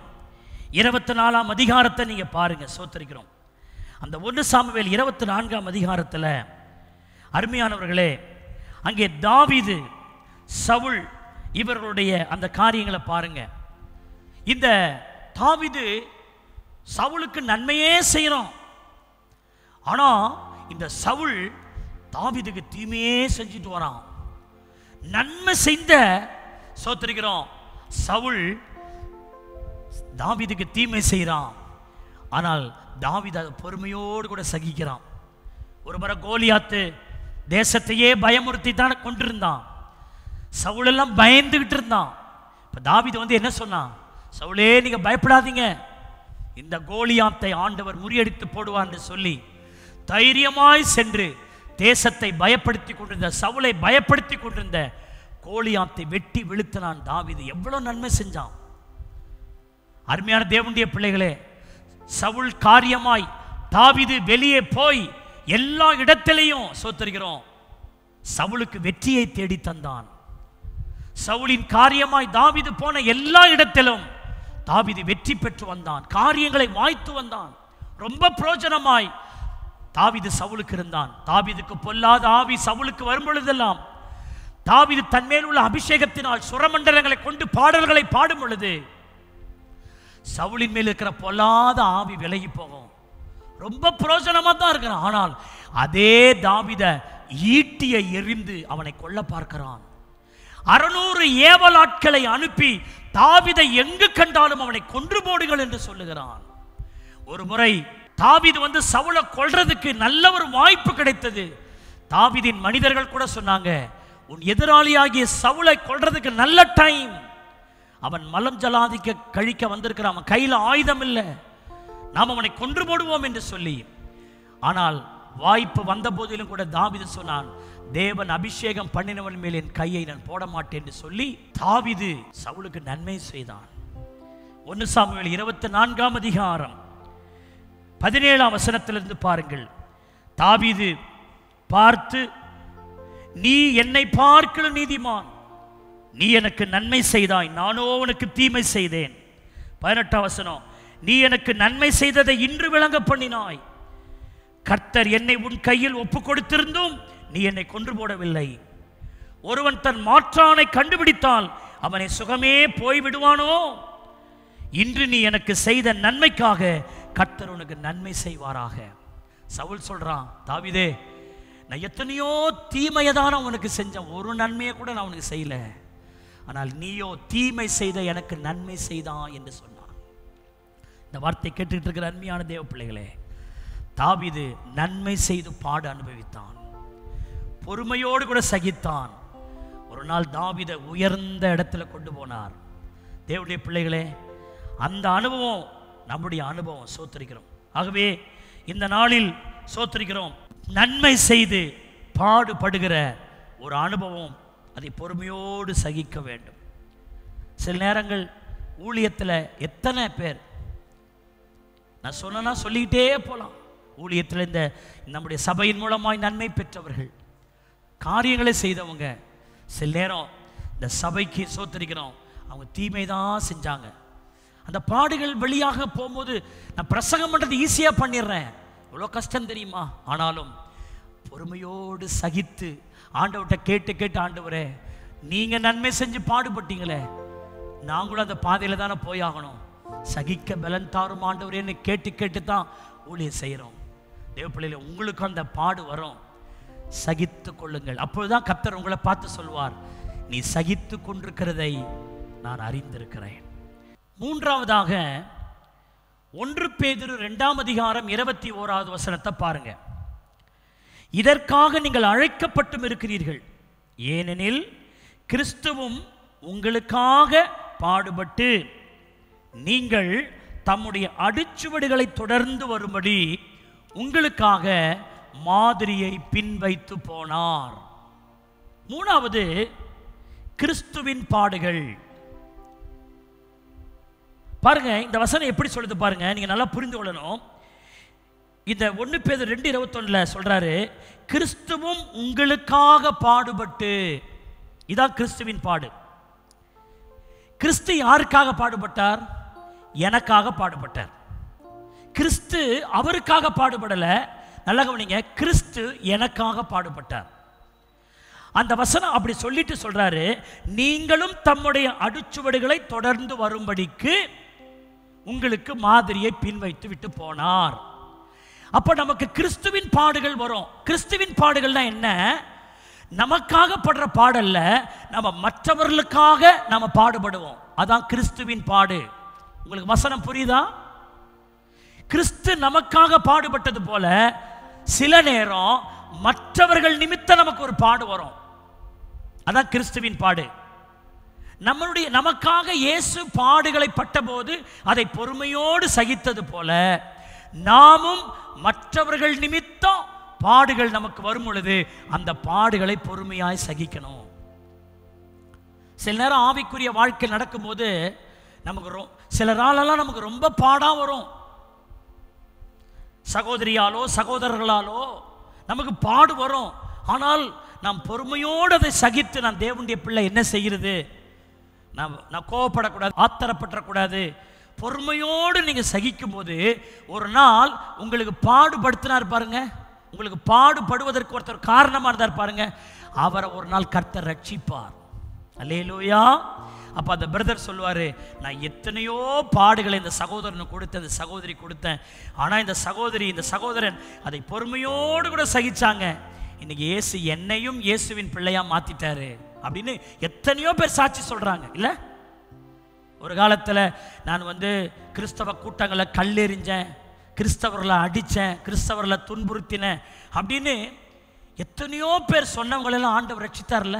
24ஆம் அதிகாரத்தை நீங்க பாருங்க. சோத்திருக்கிறோம். அந்த 1 சாமுவேல் 24ஆம் அதிகாரத்தில் அருமையானவர்களே, அங்கே தாவீது, சவுல் இவர்களுடைய அந்த காரியங்களை பாருங்க. இந்த தாவீது சவுலுக்கு நன்மையே செய்யறோம், ஆனா இந்த சவுல் தாவீதுக்கு தீமையே செஞ்சுட்டு வரான். நன்மை செய்த சோத்திரிக்கிறோம் சவுல் தாவீதுக்கு தீமை செய்கிறான். ஆனால் தாவீது அதை பொறுமையோடு கூட சகிக்கிறான். ஒரு முறை கோலியாத்து தேசத்தையே பயமுறுத்தி தான் கொண்டிருந்தான். சவுல் எல்லாம் பயந்துகிட்டு இருந்தான். இப்ப தாவீது வந்து என்ன சொன்னான்? சவுலே, நீங்க பயப்படாதீங்க, இந்த கோலியாத்தை ஆண்டவர் முறியடித்து போடுவார் என்று சொல்லி தைரியமாய் சென்று தேசத்தை பயப்படுத்தி கொண்டிருந்த சவுலை பயப்படுத்தி கொண்டிருந்த கோலியாத்தை வெட்டி வீழ்த்தினான் தாவீது. எவ்வளவு நன்மை செஞ்சான்! அருமையான தேவனுடைய பிள்ளைகளே, சவுல் காரியமாய் தாவீது வெளியே போய் எல்லா இடத்திலையும் சோத்தரிக்கிறோம் சவுலுக்கு வெற்றியை தேடி தந்தான். சவுலின் காரியமாய் தாவீது போன எல்லா இடத்திலும் தாவீது வெற்றி பெற்று வந்தான், காரியங்களை வாய்த்து வந்தான். ரொம்ப பிரயோஜனமாய் தாவீது சவுலுக்கு இருந்தான். தாவீதுக்கு பொல்லாத ஆவி சவுலுக்கு வரும் பொழுதெல்லாம் தாவீது தன்மேல் உள்ள அபிஷேகத்தினால் சுரமண்டலங்களை கொண்டு பாடல்களை பாடும் பொழுது சவுலின் மேல் இருக்கிற பொல்லாத ஆவி விலகி போகும். ரொம்ப பிரயோஜனமா தான் இருக்கிறான். ஆனால் அதே தாவீத ஈட்டியை எறிந்து அவனை கொல்ல பார்க்கிறான். 600 ஏவலாட்களை அனுப்பி தாவீதை எங்கு கண்டாலும் அவனை கொன்று போடுங்கள் என்று சொல்லுகிறான். ஒரு முறை தாவீது வந்து சவுலை கொல்றதுக்கு நல்ல ஒரு வாய்ப்பு கிடைத்தது. தாவீதின் மனிதர்கள் கூட சொன்னாங்க, உன் எதிராளியாகிய சவுலை கொல்றதுக்கு நல்ல டைம். அவன் மலம் ஜலாதிக்க கழிக்க வந்திருக்கிறான், அவன் கையில் ஆயுதம் இல்லை, நாம் அவனை கொன்று போடுவோம் என்று சொல்லி. ஆனால் வாய்ப்பு வந்த போதிலும் கூட தாவீது சொன்னான், தேவன் அபிஷேகம் பண்ணினவன் மேல் என் கையை நான் போட மாட்டேன் என்று சொல்லி தாவீது சவுலுக்கு நன்மை செய்தான். 1 சாமுவேல் 24ஆம் அதிகாரம் 17ஆம் வசனத்திலிருந்து பாருங்கள். தாவீது பார்த்து, நீ என்னை பார்க்கிற நீதிமான், நீ எனக்கு நன்மை செய்தாய், நானோ உனக்கு தீமை செய்தேன். 18ஆம் வசனம், நீ எனக்கு நன்மை செய்ததை இன்று விளங்க பண்ணினாய். கர்த்தர் என்னை உன் கையில் ஒப்பு கொடுத்திருந்தும் நீ என்னை கொன்று போடவில்லை. ஒருவன் தன் மாற்றானை கண்டுபிடித்தால் அவனை சுகமே போய்விடுவானோ? இன்று நீ எனக்கு செய்த நன்மைக்காக கர்த்தர் உனக்கு நன்மை செய்வாராக. சவுல் சொல்றான், தாவீதே, நான் எத்தனையோ தீமையதான உனக்கு செஞ்சேன், ஒரு நன்மையை கூட நான் உனக்கு செய்யல, ஆனால் நீயோ தீமை செய்த எனக்கு நன்மை செய்தான் என்று சொன்னான். இந்த வார்த்தை கேட்டுக்கிட்டு இருக்கிற அருமையான தேவ பிள்ளைகளே, தாவீது நன்மை செய்து பாடு அனுபவித்தான், பொறுமையோடு கூட சகித்தான். ஒரு நாள் தாவீதை உயர்ந்த இடத்துல கொண்டு போனார். தேவனுடைய பிள்ளைகளே, அந்த அனுபவம் நம்முடைய அனுபவம். சோத்திரிக்கிறோம். ஆகவே இந்த நாளில் சோத்திரிக்கிறோம், நன்மை செய்து பாடுபடுகிற ஒரு அனுபவம், அதை பொறுமையோடு சகிக்க வேண்டும். சில நேரங்கள் ஊழியத்தில் எத்தனை பேர், நான் சொன்னா சொல்லிக்கிட்டே போகலாம், ஊழியத்தில் இந்த நம்முடைய சபையின் மூலமாய் நன்மை பெற்றவர்கள், காரியங்களை செய்தவங்க, சில நேரம் இந்த சபைக்கு சோத்திரிக்கிறோம் அவங்க தீமை தான் செஞ்சாங்க. அந்த பாடுகள் வெளியாக போகும்போது நான் பிரசங்கம் பண்ணுறது ஈஸியாக பண்ணிடுறேன், எவ்வளோ கஷ்டம் தெரியுமா? ஆனாலும் பொறுமையோடு சகித்து ஆண்டவர்கிட்ட கேட்டு கேட்டு, ஆண்டவரே நீங்கள் நன்மை செஞ்சு பாடுபட்டீங்களே, நாங்களும் அந்த பாதையில் தானே போயாகணும், சகிக்க பலன் தாரும் ஆண்டவரேன்னு கேட்டு கேட்டு தான் ஊழியம் செய்கிறோம். தேவ பிள்ளைகளே, உங்களுக்கு அந்த பாடு வரும், சகித்து கொள்ளுங்கள். அப்பொழுதுதான் கர்த்தர் உங்களை பார்த்து சொல்வார், நீ சகித்து கொண்டிருக்கிறதை நான் அறிந்திருக்கிறேன். மூன்றாவதாக 1 பேதுரு 2ஆம் அதிகாரம் 21வது வசனத்தை பாருங்க. இதற்காக நீங்கள் அழைக்கப்பட்டும் இருக்கிறீர்கள், ஏனெனில் கிறிஸ்துவும் உங்களுக்காக பாடுபட்டு நீங்கள் தம்முடைய அடிச்சுவடுகளை தொடர்ந்து வரும்படி உங்களுக்காக மாதிரியை பின்வைத்து போனார். மூணாவது, கிறிஸ்துவின் பாடுகள். பாருங்க, இந்த வசனம் எப்படி சொல்லுது பாருங்க, நீங்க நல்லா புரிந்து கொள்ளணும். இந்த 1 பேதுரு 2:21 சொல்றாரு, கிறிஸ்துவும் உங்களுக்காக பாடுபட்டு. இதான் கிறிஸ்துவின் பாடு. கிறிஸ்து யாருக்காக பாடுபட்டார்? எனக்காக பாடுபட்டார். கிறிஸ்து அவருக்காக பாடுபடல, நல்லா கவனிங்க, கிறிஸ்து எனக்காக பாடுபட்டார். அந்த வசனம் அப்படி சொல்லிட்டு சொல்றாரு, நீங்களும் தம்முடைய அடிச்சுவடுகளை தொடர்ந்து வரும்படிக்கு உங்களுக்கு மாதிரியை பின்வைத்து விட்டு போனார். அப்ப நமக்கு கிறிஸ்துவின் பாடுகள் வரும். கிறிஸ்துவின் பாடுகள்னா என்ன? நமக்காக படுற பாடல்ல, நம்ம மற்றவர்களுக்காக நம்ம பாடுபடுவோம். அதான் கிறிஸ்துவின் பாடு. உங்களுக்கு வசனம் புரியுதா? கிறிஸ்து நமக்காக பாடுபட்டது போல சில நேரம் மற்றவர்கள் நிமித்தம் நமக்கு ஒரு பாடு வரும். அதான் கிறிஸ்துவின் பாடு. நமக்காக இயேசு பாடுகளை பட்டபோது அதை பொறுமையோடு சகித்தது போல நாமும் மற்றவர்கள் நிமித்தம் பாடுகள் நமக்கு வரும் பொழுது அந்த பாடுகளை பொறுமையாய் சகிக்கணும். சில நேரம் ஆவிக்குரிய வாழ்க்கை நடக்கும்போது நமக்கு சிலராலெல்லாம் நமக்கு ரொம்ப பாடா வரும். சகோதரியாலோ சகோதரர்களாலோ நமக்கு பாடு வரும். ஆனால் நாம் பொறுமையோடு அதை சகித்து, நான் தேவனுடைய பிள்ளை, என்ன செய்கிறது, நான் கோவப்படக்கூடாது, ஆத்திரப்படக்கூடாது, பொறுமையோடு நீங்கள் சகிக்கும் போது ஒரு நாள் உங்களுக்கு பாடுபடுத்தினார் பாருங்க, உங்களுக்கு பாடுபடுவதற்கு ஒருத்தர் காரணமாக இருந்தார் பாருங்க, அவரை ஒரு நாள் கர்த்தர் ரட்சிப்பார். அல்லேலூயா. அப்போ அந்த பிரதர் சொல்லுவார், நான் எத்தனையோ பாடுகளை இந்த சகோதரனை கொடுத்தேன், இந்த சகோதரி கொடுத்தேன், ஆனால் இந்த சகோதரன் அதை பொறுமையோடு கூட சகிச்சாங்க. இன்னைக்கு இயேசு என்னையும் இயேசுவின் பிள்ளையா மாத்திட்டாரு அப்படின்னு எத்தனையோ பேர் சாட்சி சொல்றாங்க. இல்ல, ஒரு காலத்தில் நான் கிறிஸ்தவ கூட்டங்களை கல்லெறிஞ்சேன், கிறிஸ்தவர்களை அடித்தேன், கிறிஸ்தவர்களை துன்புறுத்தினேன் அப்படின்னு எத்தனையோ பேர் சொன்னவங்களெல்லாம் ஆண்டவர் ரட்சித்தார்ல.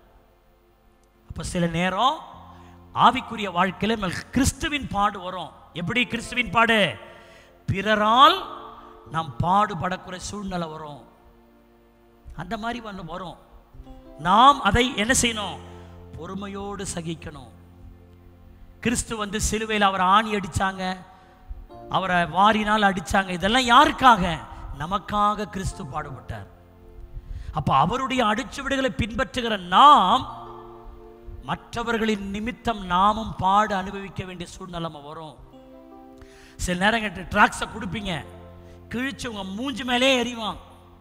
அப்போ சில நேரம் ஆவிக்குரிய வாழ்க்கையில் கிறிஸ்துவின் பாடு வரும். எப்படி கிறிஸ்துவின் பாடு? பிறரால் நாம் பாடுபடக்கூடிய சூழ்நிலை வரும். அந்த மாதிரி வரும். நாம் அதை என்ன செய்யணும்? பொறுமையோடு சகிக்கணும். கிறிஸ்து சிலுவையில் அவரை ஆணி அடிச்சாங்க, அவரை வாரினால் அடிச்சாங்க. இதெல்லாம் யாருக்காக? நமக்காக கிறிஸ்து பாடுபட்டார். அப்ப அவருடைய அடிச்சுவடுகளை பின்பற்றுகிற நாம் மற்றவர்களின் நிமித்தம் நாமும் பாடு அனுபவிக்க வேண்டிய சூழ்நிலை வரும். சில நேரம் டிராக்ஸை கொடுப்பீங்க, கிழிச்சு உங்க மூஞ்சி மேலே எறிவான்.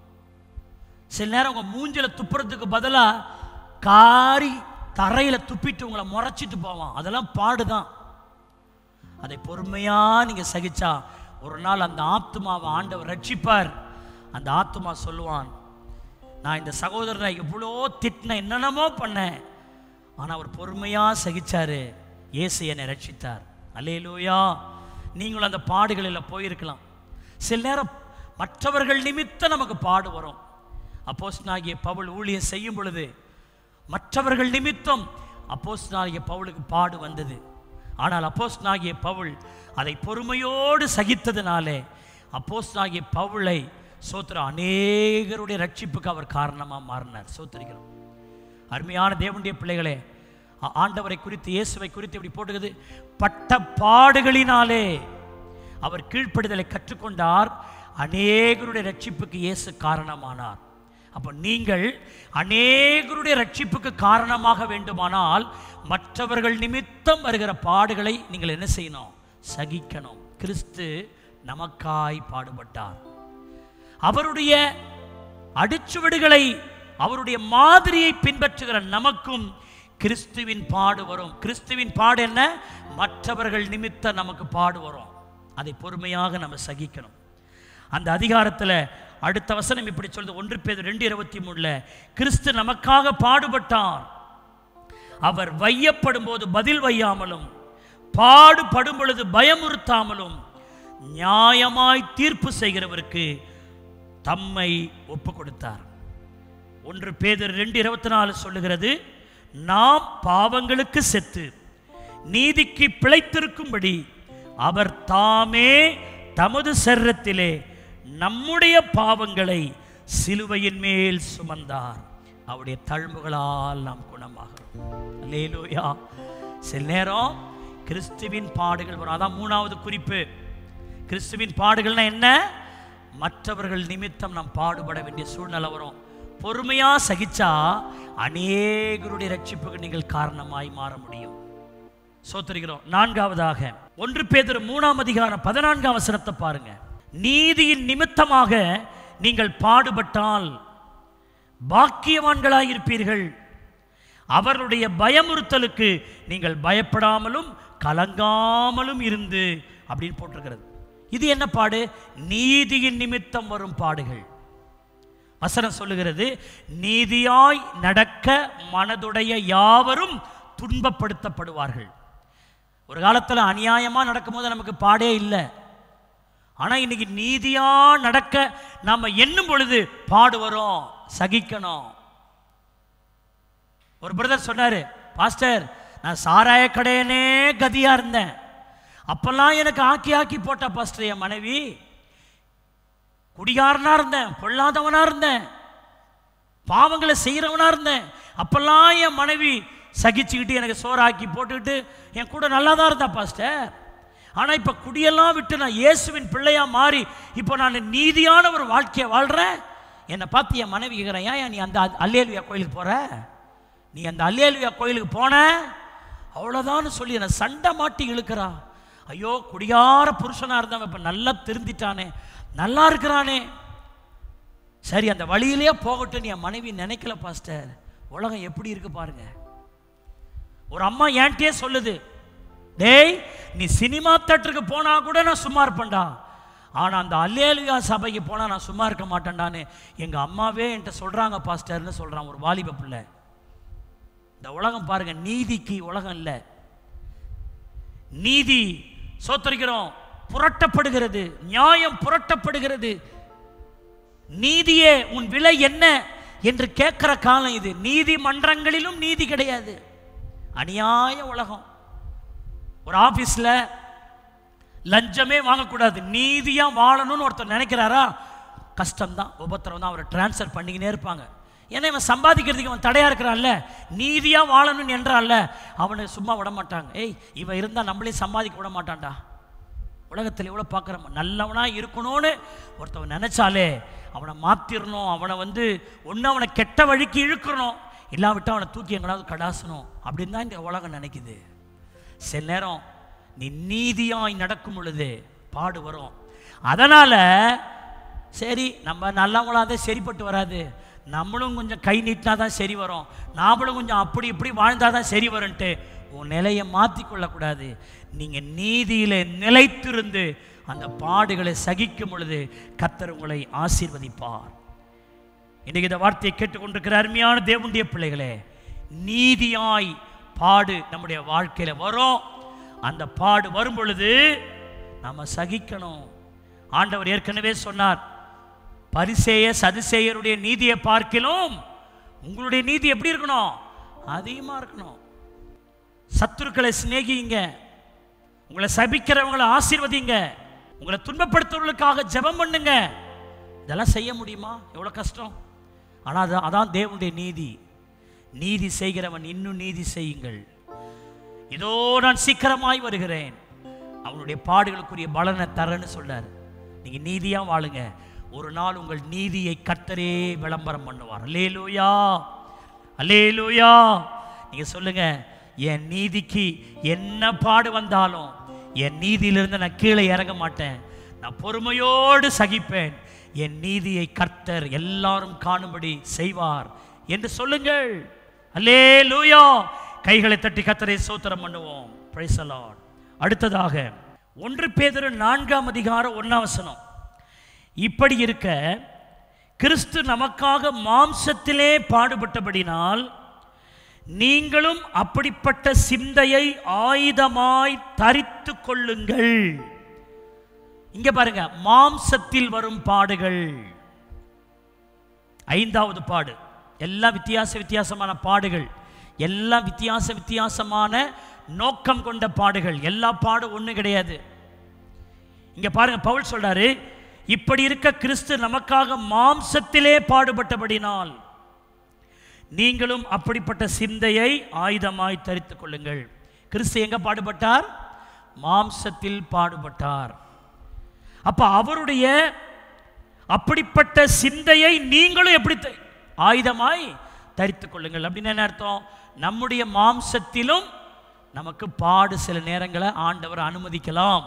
சில நேரம் உங்க மூஞ்சில துப்புறதுக்கு பதிலாக காரி தரையில துப்பிட்டு உங்களை முறைச்சிட்டு போவான். அதெல்லாம் பாடுதான். அதை பொறுமையா நீங்க சகிச்சா ஒரு நாள் அந்த ஆத்துமாவை ஆண்டவர் ரட்சிப்பார். அந்த ஆத்துமா சொல்லுவான், நான் இந்த சகோதரனை எவ்வளோ திட்டின, என்னென்னமோ பண்ணேன், ஆனால் அவர் பொறுமையாக சகிச்சாரு, இயேசு என்னை ரட்சித்தார். அல்லேலூயா. நீங்களும் அந்த பாடுகளில் போயிருக்கலாம். சில நேரம் மற்றவர்கள் நிமித்தம் நமக்கு பாடு வரும். அப்போஸ்தலனாகிய பவுல் ஊழியம் செய்யும் பொழுது மற்றவர்கள் நிமித்தம் அப்போஸ்தலனாகிய பவுலுக்கு பாடு வந்தது. ஆனால் அப்போஸ்தலனாகிய பவுல் அதை பொறுமையோடு சகித்ததினாலே அப்போஸ்தலனாகிய பவுலை அநேகருடைய ரட்சிப்புக்கு அவர் காரணமாக மாறினார். சோத்திரிக்கிறோம். அருமையான தேவனுடைய பிள்ளைகளே, ஆண்டவரை குறித்து, இயேசுவை குறித்து இப்படி போட்டுக்குது, பட்ட பாடுகளினாலே அவர் கீழ்ப்படுதலை கற்றுக்கொண்டார், அநேகருடைய ரட்சிப்புக்கு இயேசு காரணமானார். அப்போ நீங்கள் அநேகருடைய ரட்சிப்புக்கு காரணமாக வேண்டுமானால் மற்றவர்கள் நிமித்தம் வருகிற பாடுகளை நீங்கள் என்ன செய்யணும்? சகிக்கணும். கிறிஸ்து நமக்காய் பாடுபட்டார். அவருடைய அடிச்சுவடுகளை, அவருடைய மாதிரியை பின்பற்றுகிற நமக்கும் கிறிஸ்துவின் பாடு வரும். கிறிஸ்துவின் பாடு என்ன? மற்றவர்கள் நிமித்தம் நமக்கு பாடு வரும். அதை பொறுமையாக நம்ம சகிக்கணும். அந்த அதிகாரத்தில் அடுத்த வசனம் இப்படி சொல்லுது, 1 பேதுரு 2:23, கிறிஸ்து நமக்காக பாடுபட்டார், அவர் வையப்படும் போது பதில் வையாமலும் பாடுபடும் பொழுது பயமுறுத்தாமலும் நியாயமாய் தீர்ப்பு செய்கிறவருக்கு தம்மை ஒப்பு கொடுத்தார். 1 பேதுரு 2:24 சொல்லுகிறது, நாம் பாவங்களுக்கு செத்து நீதிக்கு பிழைத்திருக்கும்படி அவர் தாமே தமது சரீரத்திலே நம்முடைய பாவங்களை சிலுவையின் மேல் சுமந்தார், அவருடைய தழும்புகளால் நாம் குணமாகிறோம். அல்லேலூயா. சில நேரம் கிறிஸ்துவின் பாடுகள் வரும். அதான் 3வது குறிப்பு. கிறிஸ்துவின் பாடுகள்னா என்ன? மற்றவர்கள் நிமித்தம் நாம் பாடுபட வேண்டிய சூழ்நிலை வரும். பொறுமையா சகிச்சா அநேகருடைய ரட்சிப்புக்கு நீங்கள் காரணமாய் மாற முடியும். சோத்திரிக்கிறோம். 4வதாக 1 பேதுரு 3:14 வசனத்தை பாருங்க. நீதியின் நிமித்தமாக நீங்கள் பாடுபட்டால் பாக்கியவான்களாயிருப்பீர்கள், அவர்களுடைய பயமுறுத்தலுக்கு நீங்கள் பயப்படாமலும் கலங்காமலும் இருந்து அப்படின்னு போட்டிருக்கிறது. இது என்ன பாடு? நீதியின் நிமித்தம் வரும் பாடுகள். வசனம் சொல்லுகிறது, நீதியாய் நடக்க மனதுடைய யாவரும் துன்பப்படுத்தப்படுவார்கள். ஒரு காலத்தில் அநியாயமாக நடக்கும்போது நமக்கு பாடே இல்லை. ஆனால் இன்னைக்கு நீதியா நடக்க நாம எண்ணும் பொழுது பாடு வரும், சகிக்கணும். ஒரு பிரதர் சொன்னாரு, பாஸ்டர் நான் சாராய கடையனே கதியா இருந்தேன், அப்பெல்லாம் எனக்கு ஆக்கி ஆக்கி போட்டா பாஸ்டர் என் மனைவி. குடிகாரனா இருந்தேன், பொல்லாதவனா இருந்தேன், பாவங்களை செய்யறவனா இருந்தேன், அப்பெல்லாம் என் மனைவி சகிச்சுக்கிட்டு எனக்கு சோறாக்கி போட்டுக்கிட்டு என் கூட நல்லா தான் இருந்தா பாஸ்டர். ஆனால் இப்போ குடியெல்லாம் விட்டு நான் இயேசுவின் பிள்ளையா மாறி இப்போ நான் நீதியான ஒரு வாழ்க்கையை வாழ்கிறேன். என்னை பார்த்து என் மனைவி கேட்குறேன், ஏன் நீ அந்த அல்லேலுயா கோயிலுக்கு போகிற? நீ அந்த அல்லேலுயா கோயிலுக்கு போன அவ்வளோதான்னு சொல்லி என்னை சண்டை மாட்டி இழுக்கிறா. ஐயோ, குடியார புருஷனாக இருந்தவன் இப்போ நல்லா திருந்திட்டானே, நல்லா இருக்கிறானே, சரி அந்த வழியிலேயே போகட்டும் என் மனைவி நினைக்கல பாஸ்டர். உலகம் எப்படி இருக்கு பாருங்க. ஒரு அம்மா என்கிட்டயே சொல்லுது, டேய் நீ சினிமா தேட்டருக்கு போனா கூட நான் சும்மா இருப்பேன்டா, ஆனால் அந்த அல்லேலுயா சபைக்கு போனால் நான் சும்மா இருக்க மாட்டேன்டான்னு எங்கள் அம்மாவே என்கிட்ட சொல்கிறாங்க பாஸ்டர்னு சொல்கிறான் ஒரு வாலிப பிள்ளை. இந்த உலகம் பாருங்க, நீதிக்கு உலகம் இல்லை. நீதி சோத்தரிக்கிறோம் புரட்டப்படுகிறது, நியாயம் புரட்டப்படுகிறது. நீதியே உன் விலை என்ன என்று கேட்கிற காலம் இது. நீதிமன்றங்களிலும் நீதி கிடையாது, அநியாய உலகம். ஒரு ஆபீஸ்ல லஞ்சமே வாங்கக்கூடாது, நீதியா வாழணும்னு ஒருத்தர் நினைக்கிறாரா, கஷ்டம்தான், உபத்திரம் தான், அவரை டிரான்ஸ்ஃபர் பண்ணிக்கினே இருப்பாங்க. ஏன்னா இவன் சம்பாதிக்கிறதுக்கு அவன் தடையா இருக்கிறான்ல, நீதியா வாழணும்னு என்றான்ல, அவனை சும்மா விட மாட்டாங்க. ஏய் இவன் இருந்தால் நம்மளே சம்பாதிக்க விட மாட்டான்டா. உலகத்தில் எவ்வளோ பார்க்குறோம், நல்லவனா இருக்கணும்னு ஒருத்தவன் நினைச்சாலே அவனை மாற்றிடணும், அவனை ஒன்று அவனை கெட்ட வழிக்கு இழுக்கணும், இல்லாவிட்டால் அவனை தூக்கி எங்களாவது கடாசணும் அப்படின்னு தான் இந்த உலகம் நினைக்குது. சில நேரம் நீ நீதியாய் நடக்கும் பொழுது பாடு வரும். அதனால் சரி நம்ம நல்லவங்களாக சரிப்பட்டு வராது, நம்மளும் கொஞ்சம் கை நீட்டினா தான் சரி வரும், நாமளும் கொஞ்சம் அப்படி இப்படி வாழ்ந்தால் தான் சரி வரும்ன்ட்டு உன் நிலையை மாற்றிக்கொள்ளக்கூடாது. நீங்கள் நீதியில் நிலைத்திருந்து அந்த பாடுகளை சகிக்கும் பொழுது கர்த்தர் உங்களை ஆசீர்வதிப்பார். இன்றைக்கு இந்த வார்த்தையை கேட்டுக்கொண்டிருக்கிற அருமையான தேவனுடைய பிள்ளைகளே, நீதியாய் பாடு நம்முடைய வாழ்க்கையில் வரும். அந்த பாடு வரும் பொழுது நம்ம சகிக்கணும். ஆண்டவர் ஏற்கனவே சொன்னார், பரிசேய சதுசேயருடைய நீதியை பார்க்கிலும் உங்களுடைய நீதி எப்படி இருக்கணும், அதிகமாக இருக்கணும். சத்துருக்களை சிநேகிங்க, உங்களை சபிக்கிறவங்களை ஆசீர்வதிங்க, உங்களை துன்பப்படுத்துவர்களுக்காக ஜெபம் பண்ணுங்க. இதெல்லாம் செய்ய முடியுமா? எவ்வளோ கஷ்டம். ஆனால் அதான் தேவனுடைய நீதி. நீதி செய்கிறவன் இன்னும் நீதி செய்யுங்கள், இதோ நான் சீக்கிரமாய் வருகிறேன், அவனுடைய பாடுகளுக்குரிய பலனை தரேன்னு சொல்றார். நீங்க நீதியா வாழுங்க, ஒரு நாள் உங்கள் நீதியை கர்த்தரே விளம்பரம் பண்ணுவார். அல்லேலூயா, அல்லேலூயா. நீங்க சொல்லுங்க, என் நீதிக்கு என்ன பாடு வந்தாலும் என் நீதியிலிருந்து நான் கீழே இறங்க மாட்டேன், நான் பொறுமையோடு சகிப்பேன், என் நீதியை கர்த்தர் எல்லாரும் காணும்படி செய்வார் என்று சொல்லுங்கள். அல்லேலூயா. கைகளை தட்டி கர்த்தரை ஸ்தோத்திரம் பண்ணுவோம். Praise the lord. அடுத்ததாக 1 பேதுரு 4:1 இப்படி இருக்க கிறிஸ்து நமக்காக மாம்சத்திலே பாடுபட்டபடினால் நீங்களும் அப்படிப்பட்ட சிந்தையை ஆயுதமாய் தரித்து கொள்ளுங்கள். இங்க பாருங்க, மாம்சத்தில் வரும் பாடுகள். 5வது பாடு. எல்லாம் வித்தியாசமான பாடுகள், எல்லாம் வித்தியாசமான நோக்கம் கொண்ட பாடுகள். எல்லா பாடும் ஒண்ணு கிடையாது. இங்க பாருங்க, பவுல் சொல்றாரு, இப்படி இருக்க கிறிஸ்து நமக்காக மாம்சத்திலே பாடுபட்டபடினால் நீங்களும் அப்படிப்பட்ட சிந்தையை ஆயுதமாய் தரித்துக் கொள்ளுங்கள். கிறிஸ்து எங்க பாடுபட்டார்? மாம்சத்தில் பாடுபட்டார். அப்ப அவருடைய அப்படிப்பட்ட சிந்தையை நீங்களும் எப்படி ஆயுதமாய் தரித்துக் கொள்ளுங்கள். அப்படின்னு என்ன அர்த்தம்? நம்முடைய மாம்சத்திலும் நமக்கு பாடு சில நேரங்களை ஆண்டவர் அனுமதிக்கலாம்.